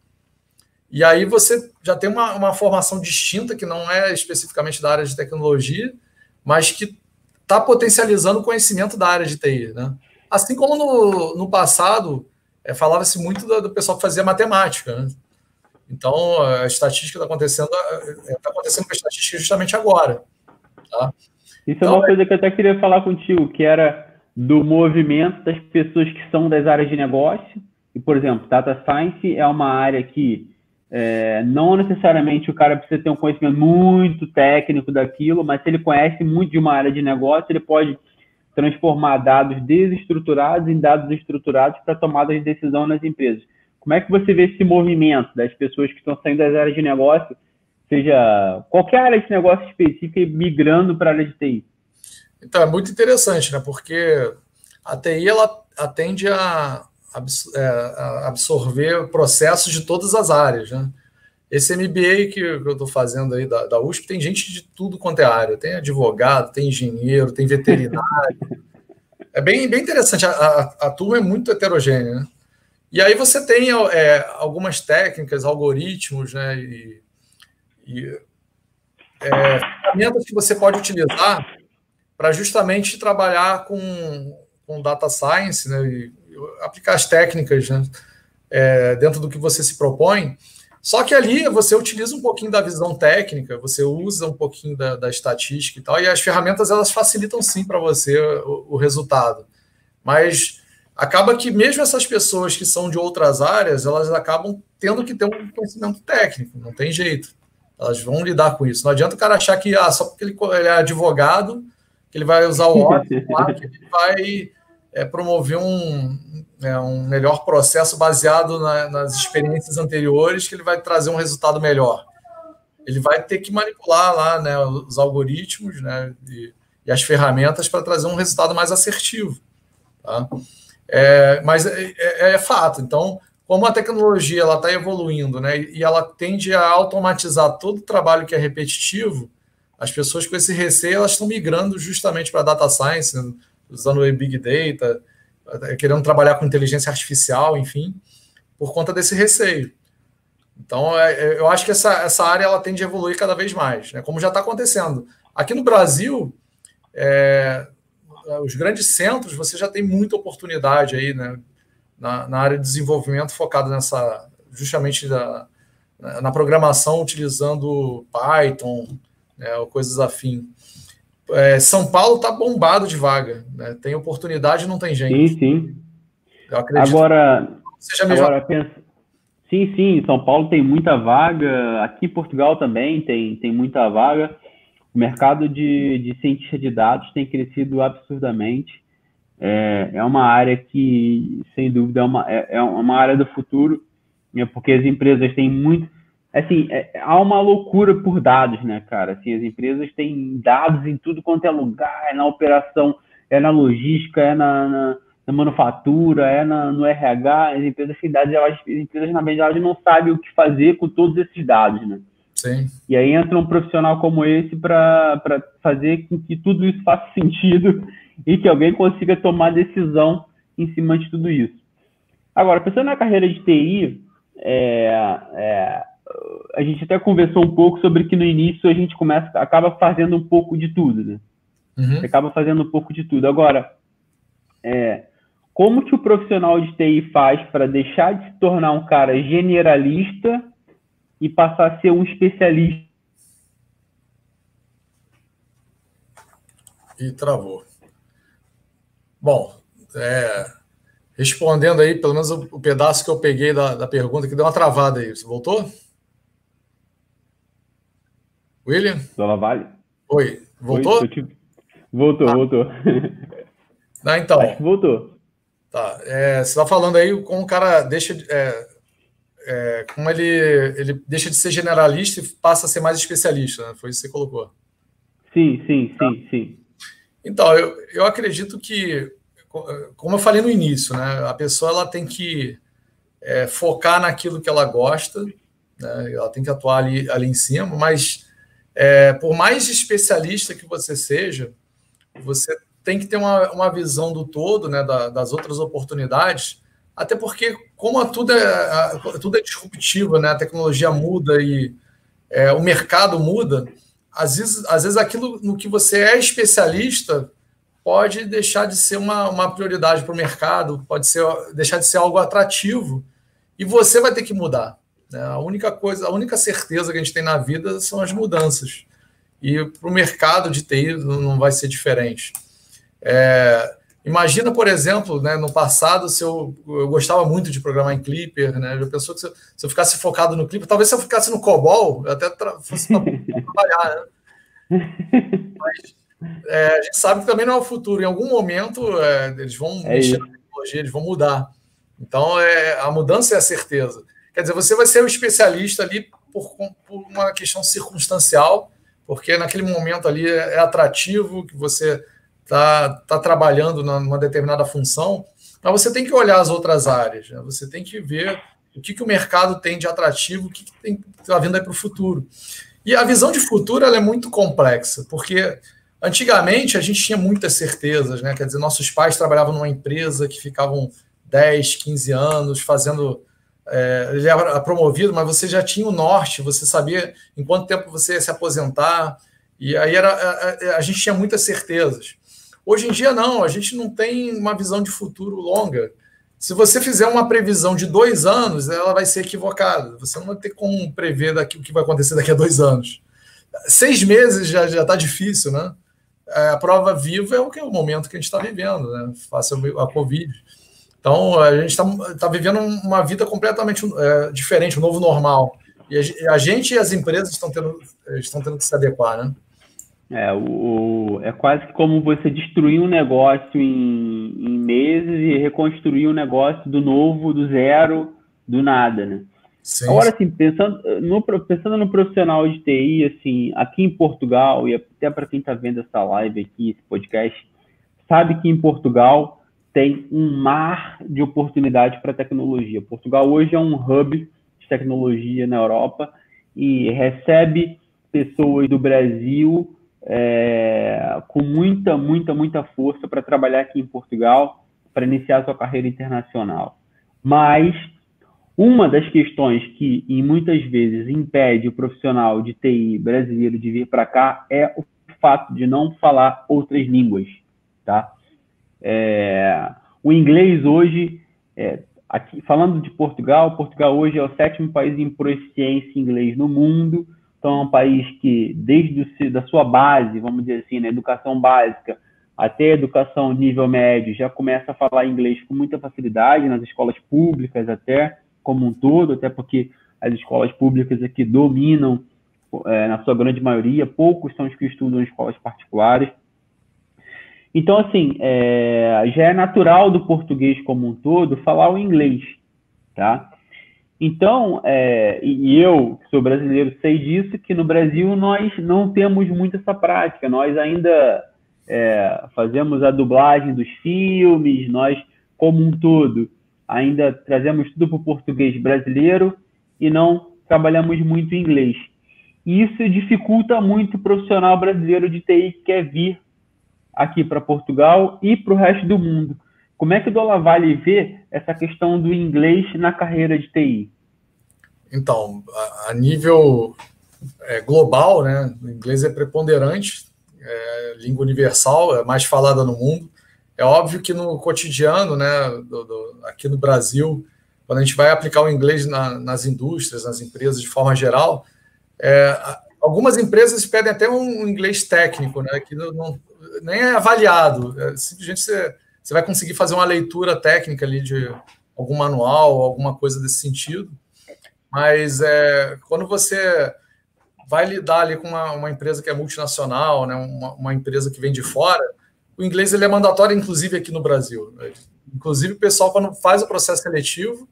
E aí você já tem uma, uma formação distinta, que não é especificamente da área de tecnologia, mas que está potencializando o conhecimento da área de T I. Né? Assim como no, no passado, é, falava-se muito do, do pessoal que fazia matemática. Né? Então, a estatística está acontecendo, está acontecendo com a estatística justamente agora. Tá? Isso então, é uma coisa que eu até queria falar contigo, que era do movimento das pessoas que são das áreas de negócio. E, por exemplo, Data Science é uma área que é, não necessariamente o cara precisa ter um conhecimento muito técnico daquilo, mas se ele conhece muito de uma área de negócio, ele pode transformar dados desestruturados em dados estruturados para tomada de decisão nas empresas. Como é que você vê esse movimento das pessoas que estão saindo das áreas de negócio, seja qualquer área de negócio específica, e migrando para a área de T I? Então, é muito interessante, né? Porque a T I ela atende a, a absorver processos de todas as áreas, né? Esse M B A que eu estou fazendo aí da, da U S P tem gente de tudo quanto é área. Tem advogado, tem engenheiro, tem veterinário. É bem, bem interessante. A, a, a turma é muito heterogênea, né? E aí você tem é, algumas técnicas, algoritmos, né, e, e é, ferramentas que você pode utilizar para justamente trabalhar com, com data science, né, e aplicar as técnicas, né, é, dentro do que você se propõe. Só que ali você utiliza um pouquinho da visão técnica, você usa um pouquinho da, da estatística e tal, e as ferramentas elas facilitam sim para você o, o resultado. Mas acaba que mesmo essas pessoas que são de outras áreas, elas acabam tendo que ter um conhecimento técnico, não tem jeito. Elas vão lidar com isso. Não adianta o cara achar que ah, só porque ele, ele é advogado, que ele vai usar o Oracle, que ele vai é, promover um, é, um melhor processo baseado na, nas experiências anteriores, que ele vai trazer um resultado melhor. Ele vai ter que manipular lá, né, os algoritmos, né, e, e as ferramentas para trazer um resultado mais assertivo. Tá? É, mas é, é, é fato. Então, como a tecnologia ela está evoluindo, né, e ela tende a automatizar todo o trabalho que é repetitivo, as pessoas com esse receio elas estão migrando justamente para data science, né, usando o Big Data, querendo trabalhar com inteligência artificial, enfim, por conta desse receio. Então, é, eu acho que essa, essa área ela tende a evoluir cada vez mais, né, como já está acontecendo. Aqui no Brasil, é, os grandes centros, você já tem muita oportunidade aí, né, na, na área de desenvolvimento focado nessa, justamente da, na programação utilizando Python, né, ou coisas afim. É, São Paulo está bombado de vaga, né, tem oportunidade e não tem gente. Sim, sim. Eu acredito agora, que seja a mesma... agora pensa... Sim, sim, São Paulo tem muita vaga, aqui em Portugal também tem, tem muita vaga. O mercado de, de cientista de dados tem crescido absurdamente. É, é uma área que, sem dúvida, é uma, é, é uma área do futuro, né, porque as empresas têm muito... Assim, é, há uma loucura por dados, né, cara? Assim, as empresas têm dados em tudo quanto é lugar, é na operação, é na logística, é na... na na manufatura, é na, no R H, as empresas têm dados, elas, as empresas, na verdade, não sabem o que fazer com todos esses dados, né? Sim. E aí entra um profissional como esse para fazer com que tudo isso faça sentido e que alguém consiga tomar decisão em cima de tudo isso. Agora, pensando na carreira de T I, é, é, a gente até conversou um pouco sobre que no início a gente começa, acaba fazendo um pouco de tudo, né? Uhum. Você acaba fazendo um pouco de tudo. Agora, é, como que o profissional de T I faz para deixar de se tornar um cara generalista e passar a ser um especialista? E travou. Bom, é, respondendo aí, pelo menos o, o pedaço que eu peguei da, da pergunta, que deu uma travada aí. Você voltou? William? Dona Vale? Oi, voltou? Oi, te... Voltou, ah. voltou. Não, então... Acho que voltou. Tá, é, você está falando aí como o cara deixa, é, é, como ele, ele deixa de ser generalista e passa a ser mais especialista, né? Foi isso que você colocou. Sim, sim, tá? sim, sim. Então, eu, eu acredito que, como eu falei no início, né, a pessoa ela tem que é, focar naquilo que ela gosta, né, ela tem que atuar ali, ali em cima, mas é, por mais especialista que você seja, você tem que ter uma, uma visão do todo, né, da, das outras oportunidades, até porque, como a, tudo, é, a, tudo é disruptivo, né, a tecnologia muda e é, o mercado muda, às vezes, às vezes aquilo no que você é especialista pode deixar de ser uma, uma prioridade para o mercado, pode ser, deixar de ser algo atrativo, e você vai ter que mudar. Né? A única coisa, a única certeza que a gente tem na vida são as mudanças. E para o mercado de T I não vai ser diferente. É, imagina, por exemplo, né, no passado, se eu, eu gostava muito de programar em Clipper, né, já pensou que se eu, se eu ficasse focado no Clipper, talvez se eu ficasse no COBOL, eu até tra fosse trabalhar, né? Mas é, a gente sabe que também não é o futuro. Em algum momento, é, eles vão é mexer isso. na tecnologia, eles vão mudar. Então, é, a mudança é a certeza. Quer dizer, você vai ser um especialista ali por, por uma questão circunstancial, porque naquele momento ali é, é atrativo, que você está tá trabalhando numa determinada função, mas você tem que olhar as outras áreas, né? Você tem que ver o que, que o mercado tem de atrativo, o que está vindo aí para o futuro. E a visão de futuro ela é muito complexa, porque antigamente a gente tinha muitas certezas, né? Quer dizer, nossos pais trabalhavam numa empresa que ficavam dez, quinze anos fazendo... É, ele era promovido, mas você já tinha o norte, você sabia em quanto tempo você ia se aposentar, e aí era, a, a gente tinha muitas certezas. Hoje em dia, não, a gente não tem uma visão de futuro longa. Se você fizer uma previsão de dois anos, ela vai ser equivocada. Você não vai ter como prever daqui, o que vai acontecer daqui a dois anos. Seis meses já está difícil, né? A prova viva é o que é o momento que a gente está vivendo, né? Face a Covid. Então, a gente está tá vivendo uma vida completamente é, diferente, um novo normal. E a, a gente e as empresas estão tendo, estão tendo que se adequar, né? É, o, é quase como você destruir um negócio em, em meses e reconstruir um negócio do novo, do zero, do nada, né? Sim. Agora, assim, pensando no, pensando no profissional de T I, assim, aqui em Portugal, e até para quem está vendo essa live aqui, esse podcast, sabe que em Portugal tem um mar de oportunidades para tecnologia. Portugal hoje é um hub de tecnologia na Europa e recebe pessoas do Brasil é, com muita, muita, muita força para trabalhar aqui em Portugal, para iniciar sua carreira internacional. Mas uma das questões que, e muitas vezes, impede o profissional de T I brasileiro de vir para cá é o fato de não falar outras línguas, tá? É, o inglês hoje, é, aqui, falando de Portugal, Portugal hoje é o sétimo país em proficiência em inglês no mundo, então é um país que, desde o, da sua base, vamos dizer assim, na educação básica até a educação nível médio, já começa a falar inglês com muita facilidade, nas escolas públicas até, como um todo, até porque as escolas públicas aqui dominam, é, na sua grande maioria, poucos são os que estudam em escolas particulares. Então, assim, é, já é natural do português como um todo falar o inglês, tá? Então, é, e eu, que sou brasileiro, sei disso, que no Brasil nós não temos muito essa prática. Nós ainda é, fazemos a dublagem dos filmes, nós, como um todo, ainda trazemos tudo para o português brasileiro e não trabalhamos muito em inglês. E isso dificulta muito o profissional brasileiro de T I que quer vir aqui para Portugal e para o resto do mundo. Como é que o Dolavale vê essa questão do inglês na carreira de T I? Então, a, a nível é, global, né, o inglês é preponderante, é língua universal, é mais falada no mundo. É óbvio que no cotidiano, né, do, do, aqui no Brasil, quando a gente vai aplicar o inglês na, nas indústrias, nas empresas de forma geral, é, algumas empresas pedem até um inglês técnico, né, que não, não, nem é avaliado. É, simplesmente você, você vai conseguir fazer uma leitura técnica ali de algum manual, alguma coisa desse sentido. Mas é, quando você vai lidar ali com uma, uma empresa que é multinacional, né, uma, uma empresa que vem de fora, o inglês ele é mandatório, inclusive aqui no Brasil. Inclusive, o pessoal, quando faz o processo seletivo,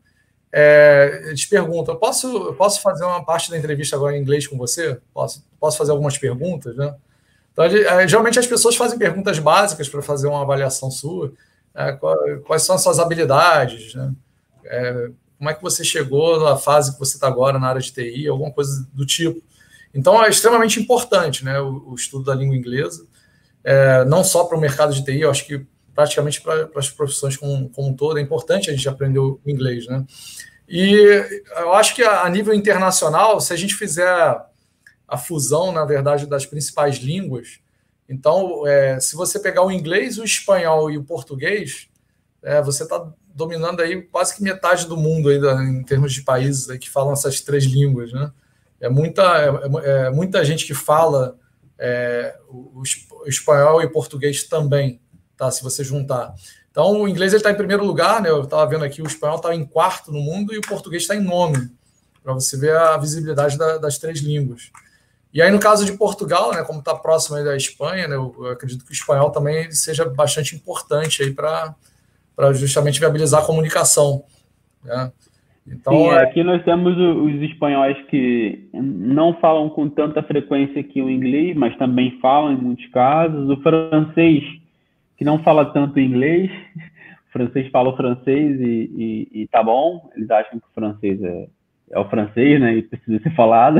é, eles perguntam, posso, posso fazer uma parte da entrevista agora em inglês com você? Posso, posso fazer algumas perguntas? Né? Então, geralmente, as pessoas fazem perguntas básicas para fazer uma avaliação sua. É, quais são as suas habilidades? Né? É, como é que você chegou na fase que você está agora na área de T I? Alguma coisa do tipo. Então, é extremamente importante, né, o, o estudo da língua inglesa. É, não só para o mercado de T I, eu acho que praticamente para, para as profissões como, como um todo, é importante a gente aprender o inglês, né? E eu acho que a, a nível internacional, se a gente fizer a, a fusão, na verdade, das principais línguas, então, é, se você pegar o inglês, o espanhol e o português, é, você está dominando aí quase que metade do mundo aí, em termos de países aí que falam essas três línguas, né? É muita, é, é muita gente que fala é, o, o espanhol e o português também, tá? Se você juntar. Então, o inglês está em primeiro lugar, né? Eu estava vendo aqui, o espanhol está em quarto no mundo e o português está em nono, para você ver a visibilidade da, das três línguas. E aí, no caso de Portugal, né, como está próximo aí da Espanha, né, eu, eu acredito que o espanhol também seja bastante importante aí para justamente viabilizar a comunicação, né? Então, sim, aqui nós temos os espanhóis que não falam com tanta frequência que o inglês, mas também falam em muitos casos. O francês, que não fala tanto inglês, o francês fala o francês e, e, e tá bom. Eles acham que o francês é, é o francês, né, e precisa ser falado.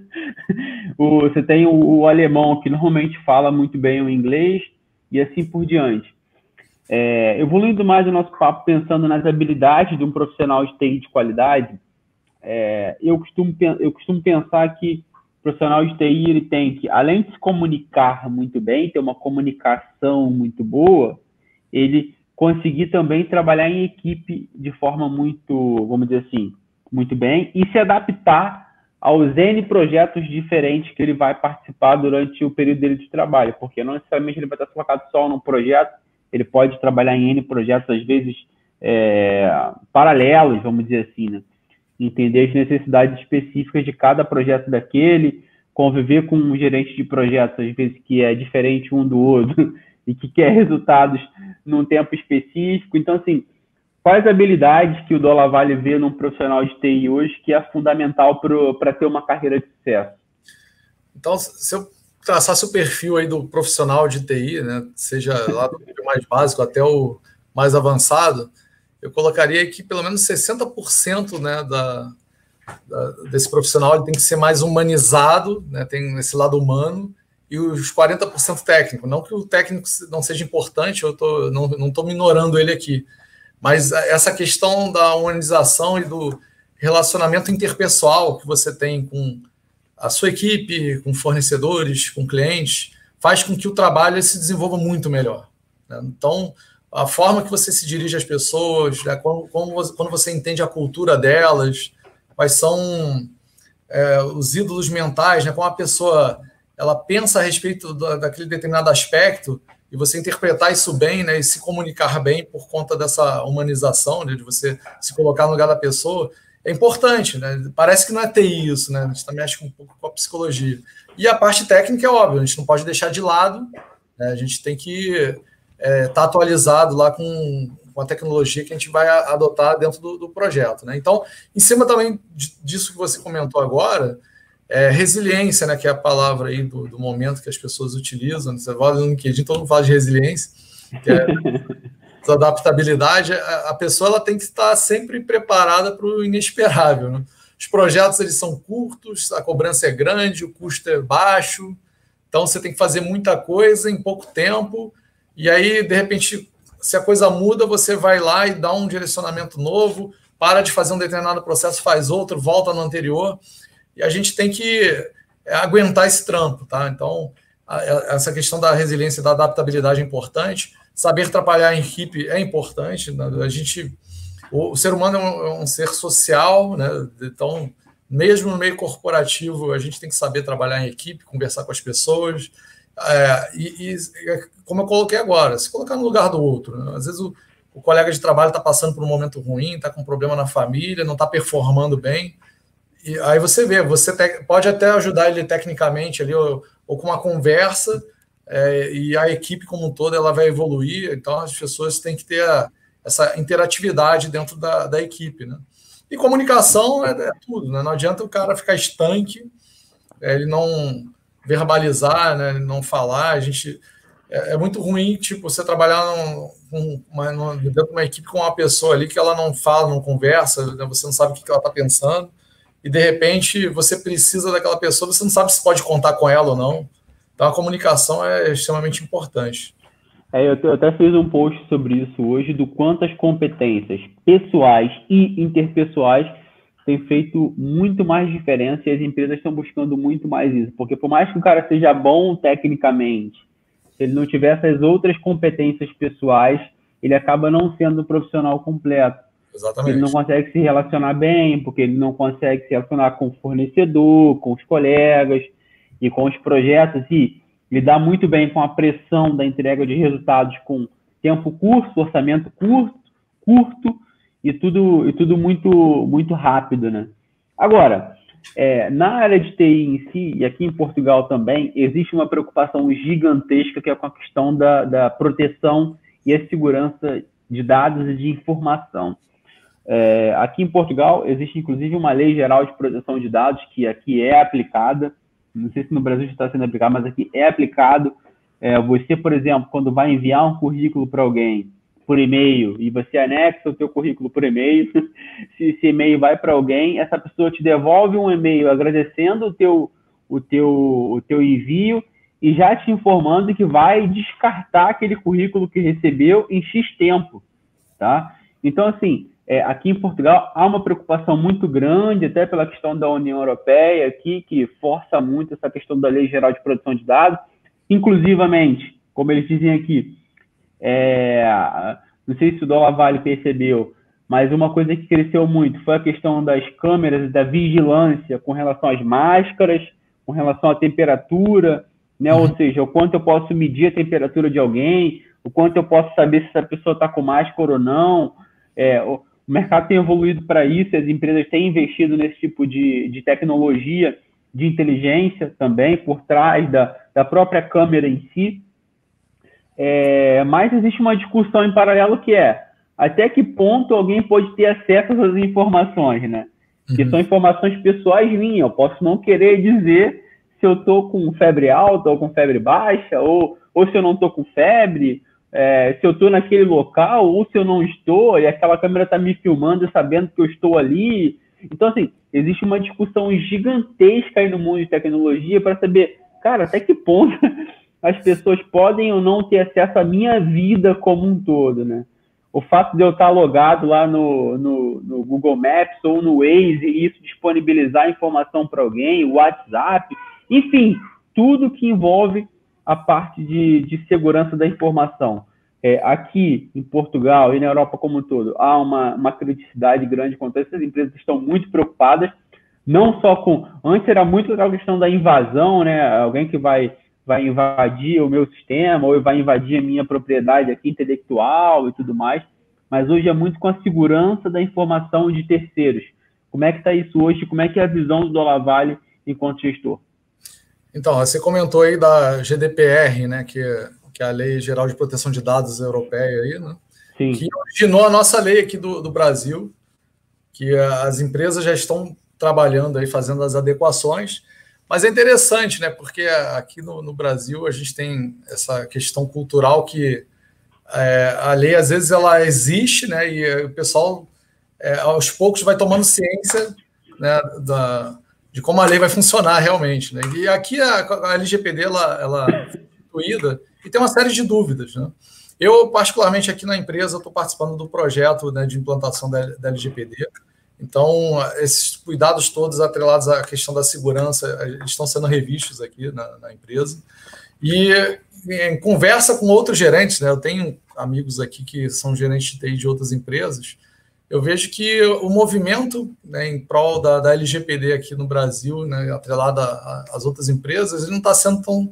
o, você tem o, o alemão, que normalmente fala muito bem o inglês, e assim por diante. É, evoluindo mais o nosso papo, pensando nas habilidades de um profissional de T I de qualidade, é, eu, costumo, eu costumo pensar que o profissional de T I ele tem que, além de se comunicar muito bem, ter uma comunicação muito boa, ele conseguir também trabalhar em equipe de forma muito, vamos dizer assim, muito bem, e se adaptar aos N projetos diferentes que ele vai participar durante o período dele de trabalho, porque não necessariamente ele vai estar focado só num projeto, ele pode trabalhar em N projetos, às vezes, é, paralelos, vamos dizer assim, né? Entender as necessidades específicas de cada projeto daquele, conviver com um gerente de projetos, às vezes, que é diferente um do outro e que quer resultados num tempo específico. Então, assim, quais habilidades que o Dolavale vê num profissional de T I hoje que é fundamental para ter uma carreira de sucesso? Então, se eu traçasse o perfil aí do profissional de T I, né, seja lá do mais básico até o mais avançado, eu colocaria que pelo menos sessenta por cento, né, da, da, desse profissional ele tem que ser mais humanizado, né, tem esse lado humano, e os quarenta por cento técnico. Não que o técnico não seja importante, eu tô, não estou minorando ele aqui, mas essa questão da humanização e do relacionamento interpessoal que você tem com a sua equipe, com fornecedores, com clientes, faz com que o trabalho se desenvolva muito melhor, né? Então, a forma que você se dirige às pessoas, né, como, como você, quando você entende a cultura delas, quais são é, os ídolos mentais, né, como a pessoa ela pensa a respeito do, daquele determinado aspecto, e você interpretar isso bem, né, e se comunicar bem por conta dessa humanização, né, de você se colocar no lugar da pessoa, é importante, né? Parece que não é T I isso, né? A gente também acha um pouco com a psicologia. E a parte técnica é óbvio, a gente não pode deixar de lado, né? A gente tem que estar é, tá atualizado lá com, com a tecnologia que a gente vai adotar dentro do, do projeto, né? Então, em cima também disso que você comentou agora, é, resiliência, né? Que é a palavra aí do, do momento que as pessoas utilizam. Você vai no LinkedIn, todo mundo fala de resiliência, que é adaptabilidade. A pessoa ela tem que estar sempre preparada para o inesperável, né? Os projetos eles são curtos, a cobrança é grande, o custo é baixo, então você tem que fazer muita coisa em pouco tempo, e aí, de repente, se a coisa muda, você vai lá e dá um direcionamento novo, para de fazer um determinado processo, faz outro, volta no anterior, e a gente tem que aguentar esse trampo, tá? Então, a, essa questão da resiliência e da adaptabilidade é importante. Saber trabalhar em equipe é importante, né? A gente, o, o ser humano é um, é um ser social, né? Então, mesmo no meio corporativo, a gente tem que saber trabalhar em equipe, conversar com as pessoas, é, e, e, como eu coloquei agora, se colocar no lugar do outro, né? Às vezes o, o colega de trabalho está passando por um momento ruim, está com um problema na família, não está performando bem, e aí você vê, você te, pode até ajudar ele tecnicamente ali, ou, ou com uma conversa. É, e a equipe como um todo ela vai evoluir, então as pessoas têm que ter a, essa interatividade dentro da, da equipe, né? E comunicação é, é tudo, né? Não adianta o cara ficar estanque, é, ele não verbalizar, né? Ele não falar. A gente, é, é muito ruim, tipo, você trabalhar num, uma, numa, dentro de uma equipe com uma pessoa ali que ela não fala, não conversa, né? Você não sabe o que ela está pensando, e de repente você precisa daquela pessoa, você não sabe se pode contar com ela ou não. Então, a comunicação é extremamente importante. É, eu até fiz um post sobre isso hoje, do quanto as competências pessoais e interpessoais têm feito muito mais diferença, e as empresas estão buscando muito mais isso. Porque por mais que o cara seja bom tecnicamente, se ele não tiver essas outras competências pessoais, ele acaba não sendo um profissional completo. Exatamente. Ele não consegue se relacionar bem, porque ele não consegue se relacionar com o fornecedor, com os colegas e com os projetos, e lidar muito bem com a pressão da entrega de resultados com tempo curto, orçamento curto, curto e tudo, e tudo muito, muito rápido, né? Agora, é, na área de T I em si, e aqui em Portugal também, existe uma preocupação gigantesca que é com a questão da, da proteção e a segurança de dados e de informação. É, aqui em Portugal existe inclusive uma lei geral de proteção de dados que aqui é aplicada. Não sei se no Brasil já está sendo aplicado, mas aqui é aplicado. É, você, por exemplo, quando vai enviar um currículo para alguém por e-mail e você anexa o teu currículo por e-mail, se esse e-mail vai para alguém, essa pessoa te devolve um e-mail agradecendo o teu, o, teu, o teu envio e já te informando que vai descartar aquele currículo que recebeu em X tempo, tá? Então, assim, É, aqui em Portugal há uma preocupação muito grande, até pela questão da União Europeia aqui, que força muito essa questão da Lei Geral de Proteção de Dados, inclusivamente, como eles dizem aqui, é, não sei se o Dólar Vale percebeu, mas uma coisa que cresceu muito foi a questão das câmeras e da vigilância com relação às máscaras, com relação à temperatura, né? Uhum. Ou seja, o quanto eu posso medir a temperatura de alguém, o quanto eu posso saber se essa pessoa está com máscara ou não. É, o mercado tem evoluído para isso, as empresas têm investido nesse tipo de, de tecnologia, de inteligência também, por trás da, da própria câmera em si. É, mas existe uma discussão em paralelo que é, até que ponto alguém pode ter acesso a essas informações, né? Uhum. Que são informações pessoais minhas, eu posso não querer dizer se eu estou com febre alta ou com febre baixa, ou, ou se eu não estou com febre, é, se eu estou naquele local ou se eu não estou, e aquela câmera está me filmando sabendo que eu estou ali. Então, assim, existe uma discussão gigantesca aí no mundo de tecnologia para saber, cara, até que ponto as pessoas podem ou não ter acesso à minha vida como um todo, né? O fato de eu estar logado lá no, no, no Google Maps ou no Waze e isso disponibilizar informação para alguém, o WhatsApp, enfim, tudo que envolve a parte de, de segurança da informação. É, aqui em Portugal e na Europa como um todo, há uma, uma criticidade grande quanto a isso. Essas empresas estão muito preocupadas, não só com... Antes era muito aquela questão da invasão, né? Alguém que vai, vai invadir o meu sistema ou vai invadir a minha propriedade aqui intelectual e tudo mais, mas hoje é muito com a segurança da informação de terceiros. Como é que está isso hoje? Como é que é a visão do Olavale enquanto gestor? Então, você comentou aí da G D P R, né, que, que é a Lei Geral de Proteção de Dados Europeia, aí, né, Sim. Que originou a nossa lei aqui do, do Brasil, que as empresas já estão trabalhando aí, fazendo as adequações, mas é interessante, né, porque aqui no, no Brasil a gente tem essa questão cultural que é, a lei, às vezes, ela existe, né, e o pessoal, é, aos poucos, vai tomando ciência, né, da... de como a lei vai funcionar realmente, né? E aqui a, a L G P D ela, ela foi instituída e tem uma série de dúvidas, né? Eu, particularmente, aqui na empresa, estou participando do projeto, né, de implantação da, da L G P D. Então, esses cuidados todos atrelados à questão da segurança estão sendo revistos aqui na, na empresa. E em conversa com outros gerentes, né? Eu tenho amigos aqui que são gerentes de T I de outras empresas. Eu vejo que o movimento, né, em prol da, da L G P D aqui no Brasil, né, atrelado às outras empresas, ele não está sendo tão,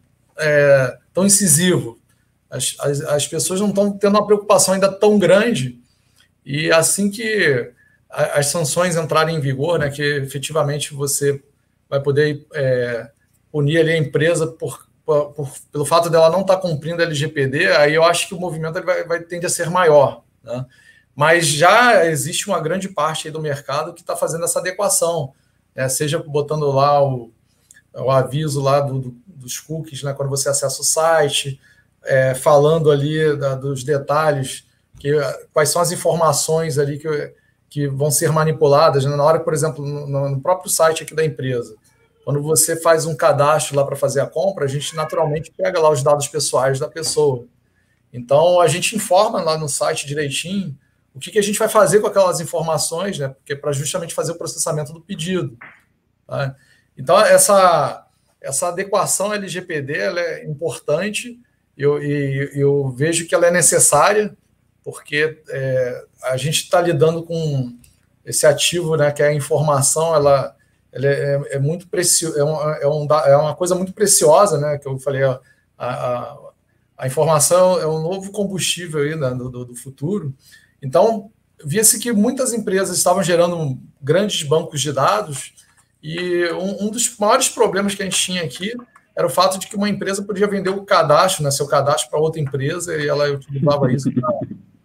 é, tão incisivo. As, as, as pessoas não estão tendo uma preocupação ainda tão grande, e assim que a, as sanções entrarem em vigor, né, que efetivamente você vai poder é, punir ali a empresa por, por, por, pelo fato dela não estar tá cumprindo a L G P D, aí eu acho que o movimento ele vai, vai tender a ser maior, né? Mas já existe uma grande parte aí do mercado que está fazendo essa adequação, né? Seja botando lá o, o aviso lá do, do, dos cookies, né? Quando você acessa o site, é, falando ali da, dos detalhes, que, quais são as informações ali que, que vão ser manipuladas, né? Na hora, por exemplo, no, no próprio site aqui da empresa, quando você faz um cadastro lá para fazer a compra, a gente naturalmente pega lá os dados pessoais da pessoa. Então, a gente informa lá no site direitinho o que, que a gente vai fazer com aquelas informações, né? Porque para justamente fazer o processamento do pedido. Tá? Então, essa, essa adequação L G P D ela é importante, eu, e eu vejo que ela é necessária, porque é, a gente está lidando com esse ativo, né, que é a informação, ela, ela é, é muito preciosa, é, um, é, um, é uma coisa muito preciosa, né? Que eu falei, a, a, a informação é um novo combustível aí, né, do, do futuro. Então, via-se que muitas empresas estavam gerando grandes bancos de dados e um, um dos maiores problemas que a gente tinha aqui era o fato de que uma empresa podia vender o cadastro, né, seu cadastro para outra empresa e ela utilizava isso para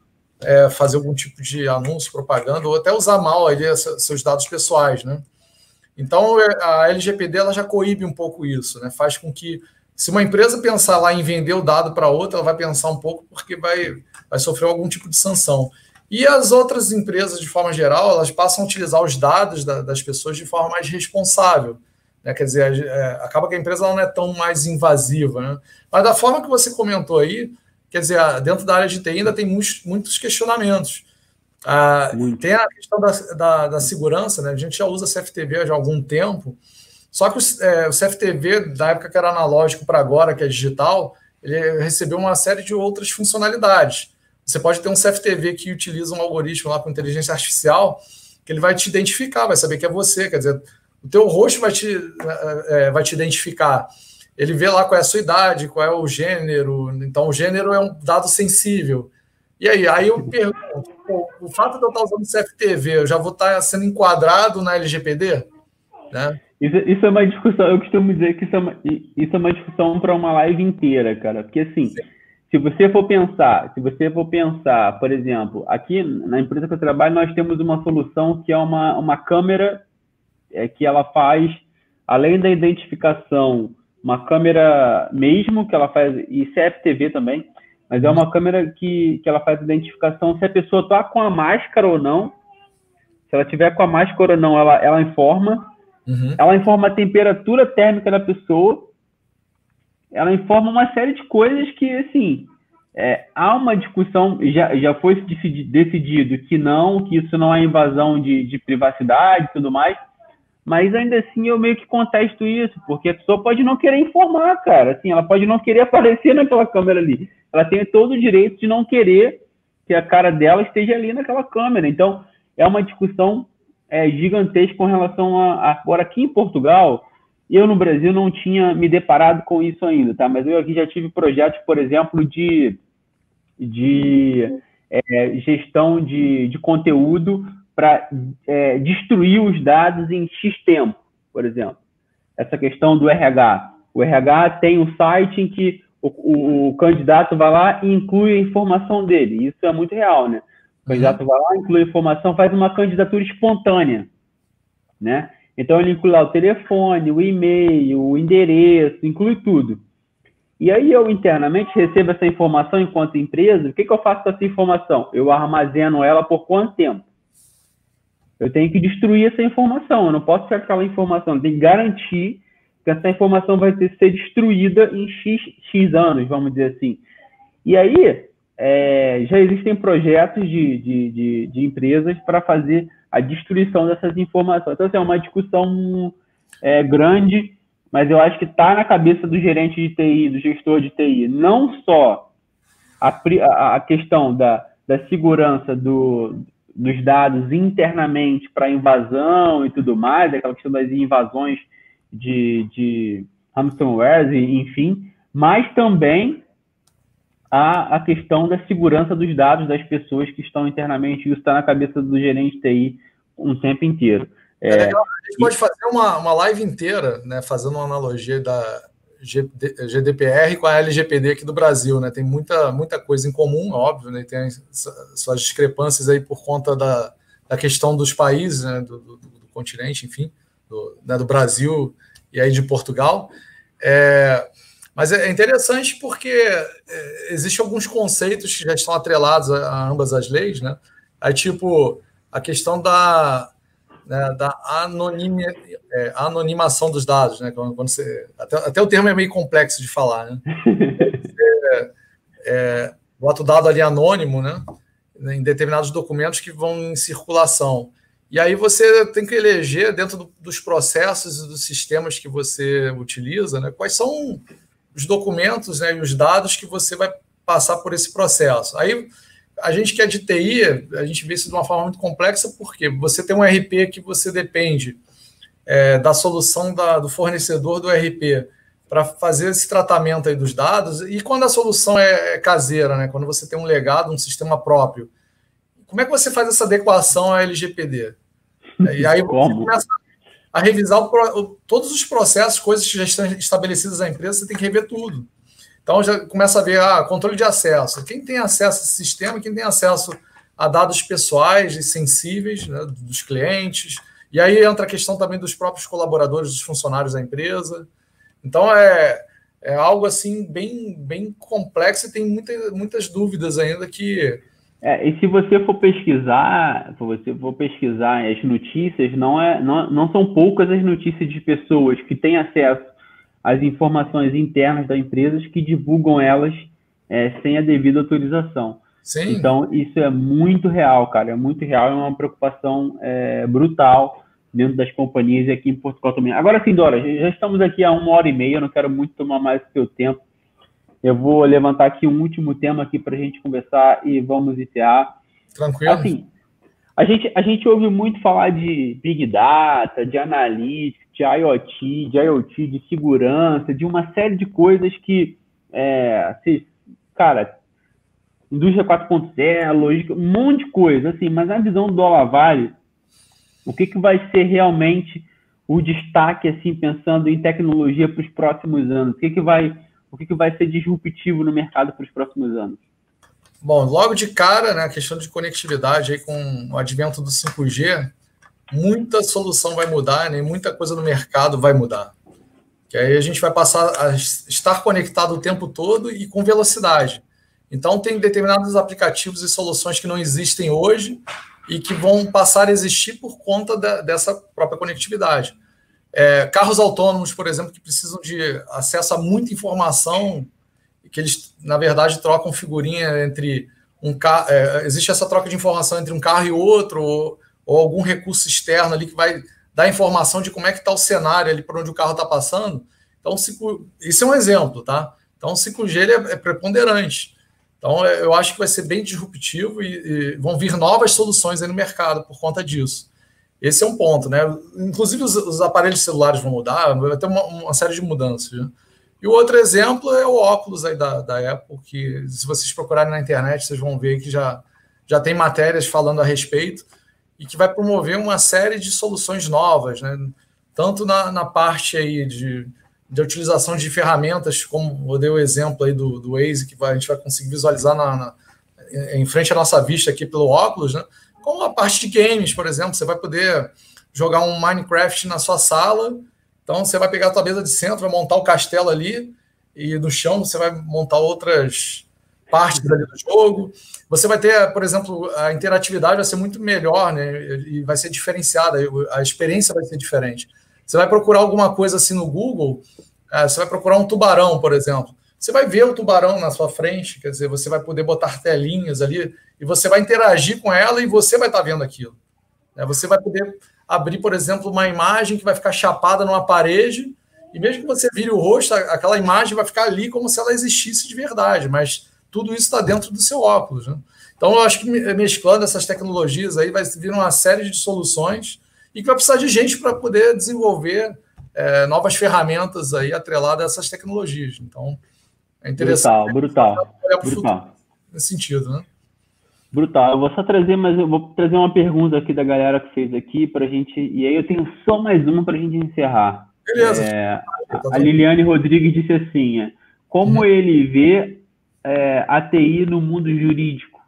é, fazer algum tipo de anúncio, propaganda ou até usar mal ali seus dados pessoais, né? Então, a L G P D ela já coíbe um pouco isso, né? Faz com que, se uma empresa pensar lá em vender o dado para outra, ela vai pensar um pouco porque vai, vai sofrer algum tipo de sanção. E as outras empresas, de forma geral, elas passam a utilizar os dados da, das pessoas de forma mais responsável, né? Quer dizer, é, acaba que a empresa não é tão mais invasiva, né? Mas da forma que você comentou aí, quer dizer, dentro da área de T I ainda tem muitos, muitos questionamentos. Ah, tem a questão da, da, da segurança, né? A gente já usa C F T V já há algum tempo, só que o, é, o C F T V, da época que era analógico para agora, que é digital, ele recebeu uma série de outras funcionalidades. Você pode ter um C F T V que utiliza um algoritmo lá com inteligência artificial, que ele vai te identificar, vai saber que é você, quer dizer, o teu rosto vai te, é, vai te identificar. Ele vê lá qual é a sua idade, qual é o gênero, então o gênero é um dado sensível. E aí, aí eu pergunto, pô, o fato de eu estar usando C F T V, eu já vou estar sendo enquadrado na L G P D? Né? Isso, isso é uma discussão, eu costumo dizer que isso é uma, isso é uma discussão para uma live inteira, cara, porque assim... Sim. Se você for pensar, se você for pensar, por exemplo, aqui na empresa que eu trabalho, nós temos uma solução que é uma, uma câmera é, que ela faz, além da identificação, uma câmera mesmo, que ela faz, e C F T V também, mas é uma câmera que, que ela faz identificação se a pessoa está com a máscara ou não. Se ela tiver com a máscara ou não, ela, ela informa. Uhum. Ela informa a temperatura térmica da pessoa. Ela informa uma série de coisas que, assim, é, há uma discussão, já, já foi decidido que não, que isso não é invasão de, de privacidade e tudo mais, mas ainda assim eu meio que contesto isso, porque a pessoa pode não querer informar, cara, assim, ela pode não querer aparecer naquela câmera ali, ela tem todo o direito de não querer que a cara dela esteja ali naquela câmera, então é uma discussão é, gigantesca com relação a, a, agora aqui em Portugal. Eu, no Brasil, não tinha me deparado com isso ainda, tá? Mas eu aqui já tive projetos, por exemplo, de, de é, gestão de, de conteúdo para é, destruir os dados em X tempo, por exemplo. Essa questão do R H. O R H tem um site em que o, o, o candidato vai lá e inclui a informação dele. Isso é muito real, né? O candidato uhum. vai lá, inclui a informação, faz uma candidatura espontânea, né? Então, ele inclui lá o telefone, o e-mail, o endereço, inclui tudo. E aí, eu internamente recebo essa informação enquanto empresa. O que, que eu faço com essa informação? Eu armazeno ela por quanto tempo? Eu tenho que destruir essa informação. Eu não posso ter aquela informação. Eu tenho que garantir que essa informação vai ter, ser destruída em X, X anos, vamos dizer assim. E aí, é, já existem projetos de, de, de, de empresas para fazer a destruição dessas informações. Então, assim, é uma discussão é, grande, mas eu acho que está na cabeça do gerente de T I, do gestor de T I, não só a, a questão da, da segurança do, dos dados internamente para invasão e tudo mais, aquela questão das invasões de, de ransomware, enfim, mas também a, a questão da segurança dos dados das pessoas que estão internamente. Isso está na cabeça do gerente de T I um tempo inteiro. É, é legal. A gente e... pode fazer uma, uma live inteira, né, fazendo uma analogia da G D P R com a L G P D aqui do Brasil, né? Tem muita, muita coisa em comum, óbvio, né? Tem suas discrepâncias aí por conta da, da questão dos países, né? do, do, do continente, enfim, do, né? do Brasil e aí de Portugal. É... Mas é interessante porque existem alguns conceitos que já estão atrelados a ambas as leis, né? Aí, tipo, a questão da, né, da anonimia, é, anonimação dos dados, né? Quando, quando você, até, até o termo é meio complexo de falar, né? Você, é, bota o dado ali anônimo, né? Em determinados documentos que vão em circulação. E aí você tem que eleger, dentro do, dos processos e dos sistemas que você utiliza, né? Quais são os documentos, né, e os dados que você vai passar por esse processo. Aí, a gente que é de T I, a gente vê isso de uma forma muito complexa, porque você tem um R P que você depende é, da solução da, do fornecedor do R P para fazer esse tratamento aí dos dados, e quando a solução é, é caseira, né, quando você tem um legado, um sistema próprio, como é que você faz essa adequação à L G P D? E aí você começa a revisar o, o, todos os processos, coisas que já estão estabelecidas na empresa, você tem que rever tudo. Então, já começa a ver ah, controle de acesso. Quem tem acesso a esse sistema, quem tem acesso a dados pessoais e sensíveis, né, dos clientes. E aí entra a questão também dos próprios colaboradores, dos funcionários da empresa. Então, é, é algo assim bem, bem complexo e tem muita, muitas dúvidas ainda que... É, e se você for pesquisar, se você for pesquisar as notícias, não, é, não, não são poucas as notícias de pessoas que têm acesso às informações internas das empresas que divulgam elas é, sem a devida autorização. Sim. Então, isso é muito real, cara, é muito real, é uma preocupação é, brutal dentro das companhias e aqui em Portugal também. Agora sim, Dora, já estamos aqui há uma hora e meia, eu não quero muito tomar mais do seu tempo. Eu vou levantar aqui um último tema aqui para a gente conversar e vamos encerrar. Tranquilo. Assim, a gente, a gente ouve muito falar de Big Data, de Analytics, de IoT, de IoT, de segurança, de uma série de coisas que, é, assim, cara, indústria quatro ponto zero, lógica, um monte de coisa, assim, mas na visão do Olavale, o que, que vai ser realmente o destaque, assim, pensando em tecnologia para os próximos anos? O que, que vai... O que, que vai ser disruptivo no mercado para os próximos anos? Bom, logo de cara, né, a questão de conectividade aí com o advento do cinco G, muita solução vai mudar, né, muita coisa no mercado vai mudar. Que aí a gente vai passar a estar conectado o tempo todo e com velocidade. Então, tem determinados aplicativos e soluções que não existem hoje e que vão passar a existir por conta da, dessa própria conectividade. É, carros autônomos, por exemplo, que precisam de acesso a muita informação, que eles, na verdade, trocam figurinha entre um carro. É, existe essa troca de informação entre um carro e outro, ou, ou algum recurso externo ali que vai dar informação de como é que está o cenário ali por onde o carro está passando. Então, isso é um exemplo, tá? Então, o cinco G ele é, é preponderante. Então, eu acho que vai ser bem disruptivo e, e vão vir novas soluções aí no mercado por conta disso. Esse é um ponto, né? Inclusive, os, os aparelhos celulares vão mudar, vai ter uma, uma série de mudanças, né? E o outro exemplo é o óculos aí da, da Apple, que se vocês procurarem na internet, vocês vão ver que já, já tem matérias falando a respeito e que vai promover uma série de soluções novas, né? Tanto na, na parte aí de, de utilização de ferramentas, como eu dei o exemplo aí do, do Waze, que vai, a gente vai conseguir visualizar na, na, em frente à nossa vista aqui pelo óculos, né? Como a parte de games, por exemplo, você vai poder jogar um Minecraft na sua sala. Então, você vai pegar a tua mesa de centro, vai montar o castelo ali, e no chão você vai montar outras partes ali do jogo. Você vai ter, por exemplo, a interatividade vai ser muito melhor, né? E vai ser diferenciada, a experiência vai ser diferente. Você vai procurar alguma coisa assim no Google, você vai procurar um tubarão, por exemplo. Você vai ver o tubarão na sua frente, quer dizer, você vai poder botar telinhas ali, e você vai interagir com ela e você vai estar vendo aquilo. Você vai poder abrir, por exemplo, uma imagem que vai ficar chapada numa parede, e mesmo que você vire o rosto, aquela imagem vai ficar ali como se ela existisse de verdade, mas tudo isso está dentro do seu óculos, né? Então, eu acho que mesclando essas tecnologias aí vai vir uma série de soluções e que vai precisar de gente para poder desenvolver é, novas ferramentas aí atreladas a essas tecnologias. Então, é interessante. Brutal, brutal. brutal. Nesse sentido, né? Brutal. Eu vou só trazer, mas eu vou trazer uma pergunta aqui da galera que fez aqui para a gente. E aí eu tenho só mais uma para a gente encerrar. Beleza. É, a Liliane Rodrigues disse assim: é, como uhum. ele vê é, a T I no mundo jurídico?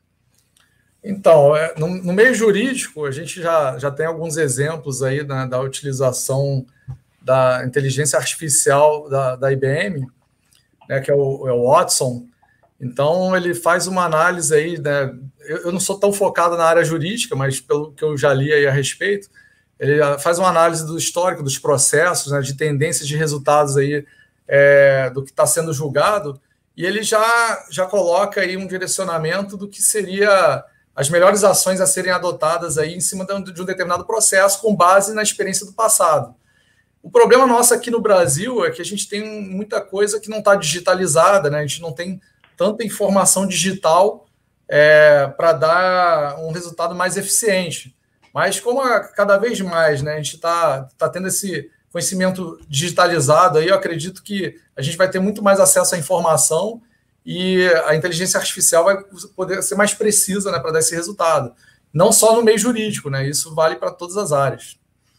Então, é, no, no meio jurídico, a gente já, já tem alguns exemplos aí, né, da utilização da inteligência artificial da, da I B M, né, que é o, é o Watson. Então, ele faz uma análise aí, né? Eu, eu não sou tão focado na área jurídica, mas pelo que eu já li aí a respeito, ele faz uma análise do histórico, dos processos, né, de tendências de resultados aí, é, do que está sendo julgado, e ele já, já coloca aí um direcionamento do que seria as melhores ações a serem adotadas aí em cima de um, de um determinado processo, com base na experiência do passado. O problema nosso aqui no Brasil é que a gente tem muita coisa que não está digitalizada, né? A gente não tem tanta informação digital é, para dar um resultado mais eficiente. Mas como a, cada vez mais, né, a gente está tá tendo esse conhecimento digitalizado, aí eu acredito que a gente vai ter muito mais acesso à informação e a inteligência artificial vai poder ser mais precisa, né, para dar esse resultado. Não só no meio jurídico, né? Isso vale para todas as áreas.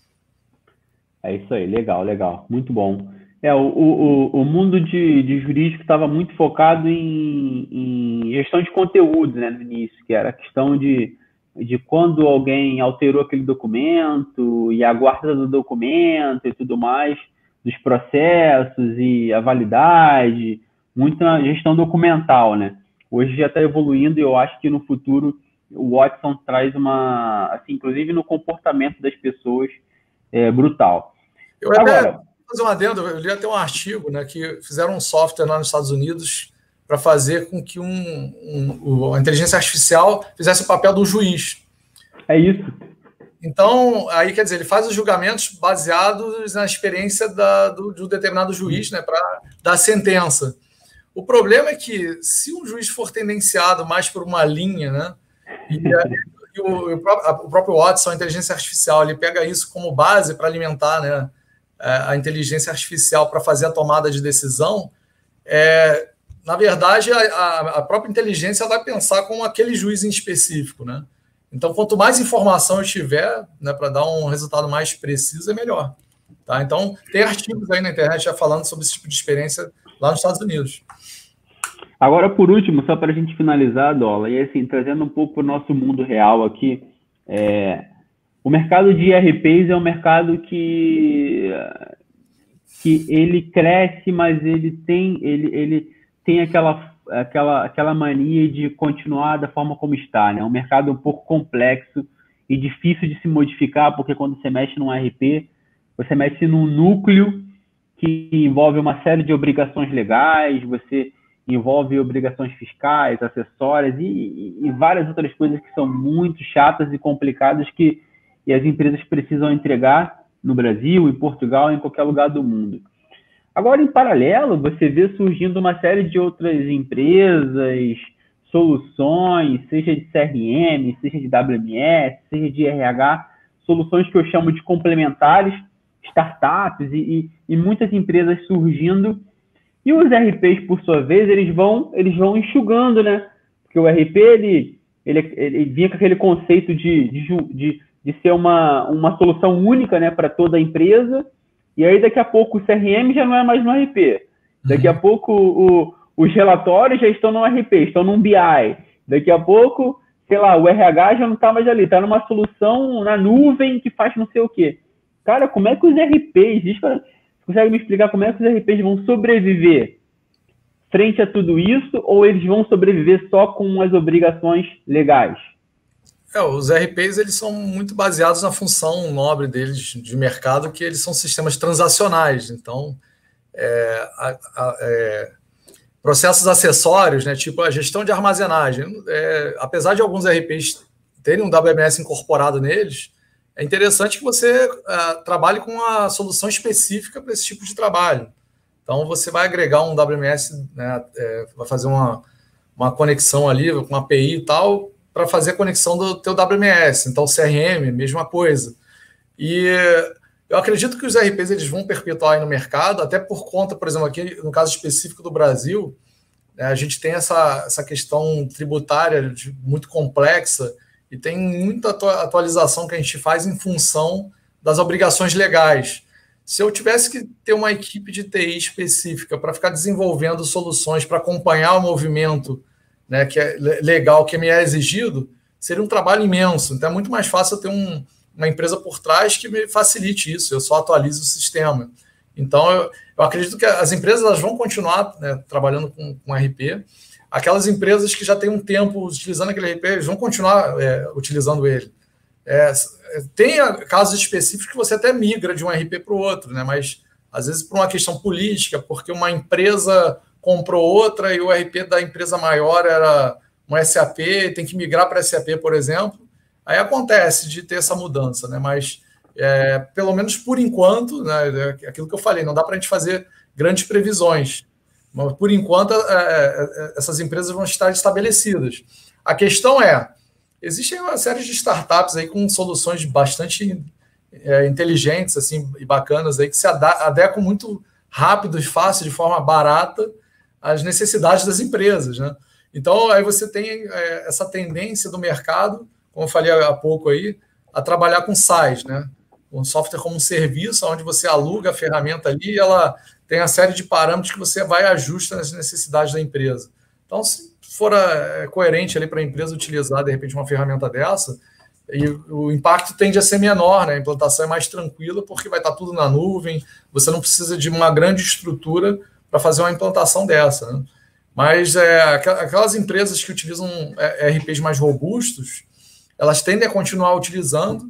É isso aí, legal, legal, muito bom. É, o, o, o mundo de, de jurídico estava muito focado em, em gestão de conteúdo, né, no início, que era a questão de, de quando alguém alterou aquele documento e a guarda do documento e tudo mais, dos processos e a validade, muito na gestão documental, né? Hoje já está evoluindo e eu acho que no futuro o Watson traz uma, assim, inclusive no comportamento das pessoas, é brutal. Eu Agora, fazer um adendo, eu li até um artigo, né, que fizeram um software lá nos Estados Unidos para fazer com que um, um, a inteligência artificial fizesse o papel do juiz. É isso. Então, aí quer dizer, ele faz os julgamentos baseados na experiência da, do, de um determinado juiz, né, para dar sentença. O problema é que, se um juiz for tendenciado mais por uma linha, né, e, e o, o, próprio, o próprio Watson, a inteligência artificial, ele pega isso como base para alimentar, né, a inteligência artificial para fazer a tomada de decisão, é, na verdade, a, a própria inteligência vai pensar como aquele juiz em específico, né? Então, quanto mais informação eu tiver, né, para dar um resultado mais preciso, é melhor. Tá? Então, tem artigos aí na internet já falando sobre esse tipo de experiência lá nos Estados Unidos. Agora, por último, só para a gente finalizar, Dola, e assim, trazendo um pouco para o nosso mundo real aqui, é... o mercado de I R Ps é um mercado que, que ele cresce, mas ele tem, ele, ele tem aquela aquela, aquela mania de continuar da forma como está, né? É um mercado um pouco complexo e difícil de se modificar, porque quando você mexe num R P, você mexe num núcleo que envolve uma série de obrigações legais, você envolve obrigações fiscais, acessórias e, e, e várias outras coisas que são muito chatas e complicadas que e as empresas precisam entregar no Brasil, em Portugal, em qualquer lugar do mundo. Agora, em paralelo, você vê surgindo uma série de outras empresas, soluções, seja de C R M, seja de W M S, seja de R H, soluções que eu chamo de complementares, startups e, e, e muitas empresas surgindo. E os R Ps, por sua vez, eles vão, eles vão enxugando, né? Porque o R P, ele, ele, ele vinha com aquele conceito de, de, de, de ser uma, uma solução única, né, para toda a empresa. E aí, daqui a pouco, o C R M já não é mais no R P. Daqui a pouco, o, os relatórios já estão no R P, estão num B I. Daqui a pouco, sei lá, o R H já não está mais ali, está numa solução na nuvem que faz não sei o quê. Cara, como é que os R Ps... Você consegue me explicar como é que os R Ps vão sobreviver frente a tudo isso, ou eles vão sobreviver só com as obrigações legais? É, os R Ps eles são muito baseados na função nobre deles de mercado, que eles são sistemas transacionais. Então, é, a, a, é, processos acessórios, né, tipo a gestão de armazenagem, é, apesar de alguns R Ps terem um W M S incorporado neles, é interessante que você uh, trabalhe com uma solução específica para esse tipo de trabalho. Então, você vai agregar um W M S, né, é, vai fazer uma, uma conexão ali com uma A P I e tal, para fazer a conexão do teu W M S. Então, C R M, mesma coisa. E eu acredito que os R Ps eles vão perpetuar aí no mercado, até por conta, por exemplo, aqui no caso específico do Brasil, né, a gente tem essa, essa questão tributária de, muito complexa, e tem muita atualização que a gente faz em função das obrigações legais. Se eu tivesse que ter uma equipe de T I específica para ficar desenvolvendo soluções para acompanhar o movimento, né, que é legal, que me é exigido, seria um trabalho imenso. Então é muito mais fácil eu ter um, uma empresa por trás que me facilite isso, eu só atualizo o sistema. Então eu, eu acredito que as empresas elas vão continuar, né, trabalhando com, com R P. Aquelas empresas que já têm um tempo utilizando aquele R P, eles vão continuar é, utilizando ele. É, tem casos específicos que você até migra de um R P para o outro, né? Mas às vezes por uma questão política, porque uma empresa comprou outra e o R P da empresa maior era um S A P, tem que migrar para S A P, por exemplo. Aí acontece de ter essa mudança, né? Mas é, pelo menos por enquanto, né, é aquilo que eu falei, não dá para a gente fazer grandes previsões. Mas, por enquanto, é, essas empresas vão estar estabelecidas. A questão é, existem uma série de startups aí com soluções bastante é, inteligentes assim, e bacanas aí, que se adequam muito rápido e fácil, de forma barata, às necessidades das empresas, né? Então, aí você tem é, essa tendência do mercado, como eu falei há pouco aí, a trabalhar com SaaS, né? Um software como um serviço, onde você aluga a ferramenta ali e ela tem a série de parâmetros que você vai ajustar nas necessidades da empresa. Então, se for é, coerente ali para a empresa utilizar, de repente, uma ferramenta dessa, e o impacto tende a ser menor, né? A implantação é mais tranquila, porque vai estar tudo na nuvem, você não precisa de uma grande estrutura para fazer uma implantação dessa, né? Mas é, aquelas empresas que utilizam R Ps mais robustos, elas tendem a continuar utilizando.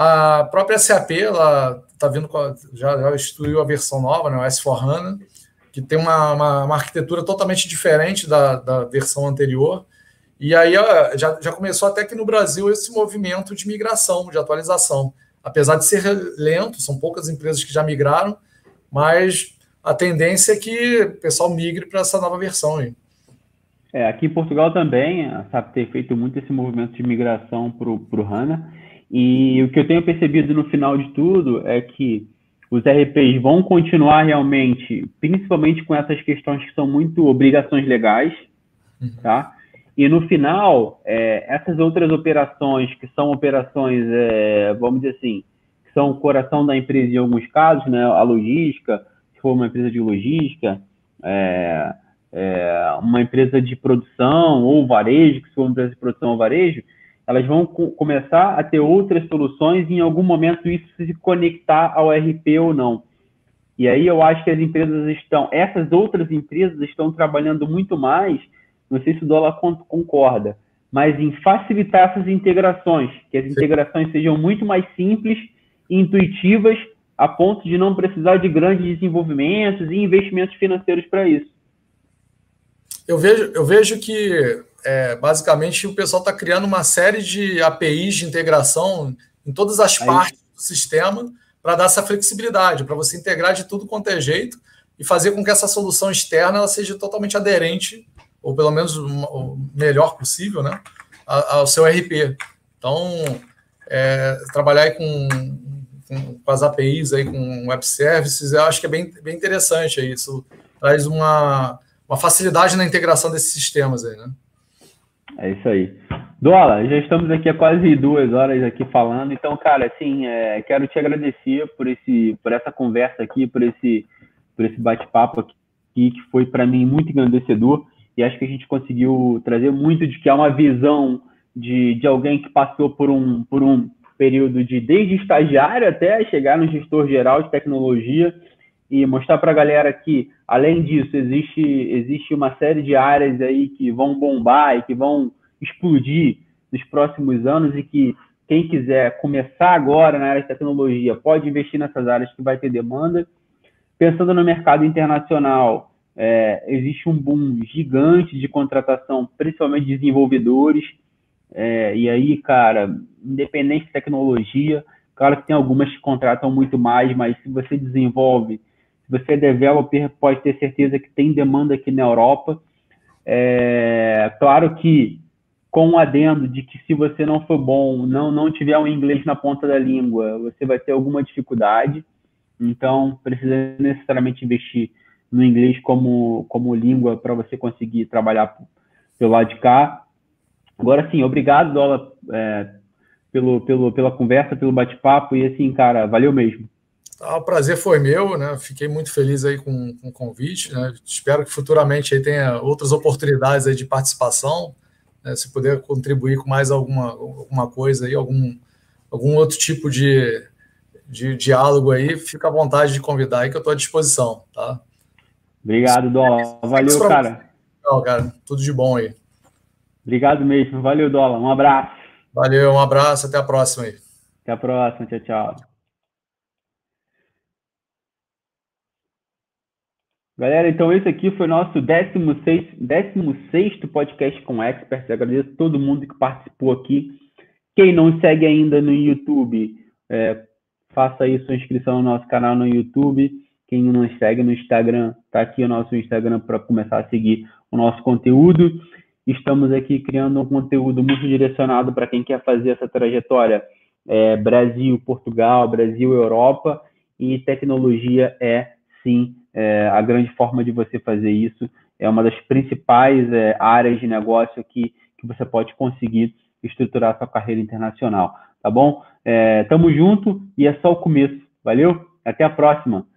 A própria S A P, ela está vindo, já, já instituiu a versão nova, né, o S quatro HANA, que tem uma, uma, uma arquitetura totalmente diferente da, da versão anterior. E aí já, já começou até aqui no Brasil esse movimento de migração, de atualização. Apesar de ser lento, são poucas empresas que já migraram, mas a tendência é que o pessoal migre para essa nova versão aí. É, aqui em Portugal também, a S A P tem feito muito esse movimento de migração para o HANA. E o que eu tenho percebido no final de tudo é que os R Ps vão continuar realmente, principalmente com essas questões que são muito obrigações legais, uhum. Tá? E no final, é, essas outras operações, que são operações, é, vamos dizer assim, que são o coração da empresa em alguns casos, né? A logística, se for uma empresa de logística, é, é, uma empresa de produção ou varejo, que se for uma empresa de produção ou varejo, elas vão co- começar a ter outras soluções e em algum momento isso se conectar ao R P ou não. E aí eu acho que as empresas estão, essas outras empresas estão trabalhando muito mais não sei se o Dola concorda, mas em facilitar essas integrações, que as integrações sejam muito mais simples e intuitivas, a ponto de não precisar de grandes desenvolvimentos e investimentos financeiros para isso. Eu vejo, eu vejo que, é, basicamente, o pessoal está criando uma série de A P Is de integração em todas as Aí. partes do sistema para dar essa flexibilidade, para você integrar de tudo quanto é jeito e fazer com que essa solução externa ela seja totalmente aderente, ou pelo menos o melhor possível, né, ao seu R P. Então, é, trabalhar aí com, com, com as A P Is, aí, com web services, eu acho que é bem, bem interessante. Aí. Isso traz uma, uma facilidade na integração desses sistemas aí, né? É isso aí. Dola, já estamos aqui há quase duas horas aqui falando, então, cara, assim, é, quero te agradecer por, esse, por essa conversa aqui, por esse, por esse bate-papo aqui, que foi, para mim, muito engrandecedor, e acho que a gente conseguiu trazer muito de que é uma visão de, de alguém que passou por um, por um período de desde estagiário até chegar no gestor geral de tecnologia, e mostrar para a galera que, além disso, existe, existe uma série de áreas aí que vão bombar e que vão explodir nos próximos anos, e que quem quiser começar agora na área de tecnologia pode investir nessas áreas que vai ter demanda. Pensando no mercado internacional, é, existe um boom gigante de contratação, principalmente de desenvolvedores, é, e aí, cara, independente de tecnologia, claro que tem algumas que contratam muito mais, mas se você desenvolve, se você é developer, pode ter certeza que tem demanda aqui na Europa. É, claro que com um adendo de que se você não for bom, não, não tiver um inglês na ponta da língua, você vai ter alguma dificuldade. Então, precisa necessariamente investir no inglês como, como língua para você conseguir trabalhar pelo lado de cá. Agora sim, obrigado, Dola, é, pelo, pelo, pela conversa, pelo bate-papo, e assim, cara, valeu mesmo. Ah, o prazer foi meu, né? Fiquei muito feliz aí com, com o convite, né? Espero que futuramente aí tenha outras oportunidades aí de participação, né? Se puder contribuir com mais alguma, alguma coisa aí, algum, algum outro tipo de, de diálogo aí, fica à vontade de convidar aí que eu estou à disposição, tá? Obrigado, Dola. Valeu, cara. Não, cara. Tudo de bom aí. Obrigado mesmo. Valeu, Dola. Um abraço. Valeu, um abraço. Até a próxima aí. Até a próxima. Tchau, tchau. Galera, então esse aqui foi nosso décimo sexto podcast com Experts. Agradeço a todo mundo que participou aqui. Quem não segue ainda no YouTube, é, faça aí sua inscrição no nosso canal no YouTube. Quem não segue no Instagram, tá aqui o nosso Instagram para começar a seguir o nosso conteúdo. Estamos aqui criando um conteúdo muito direcionado para quem quer fazer essa trajetória é, Brasil, Portugal, Brasil, Europa, e tecnologia é, sim, é, a grande forma de você fazer isso. É uma das principais é, áreas de negócio que, que você pode conseguir estruturar sua carreira internacional, tá bom? É, tamo junto e é só o começo. Valeu? Até a próxima!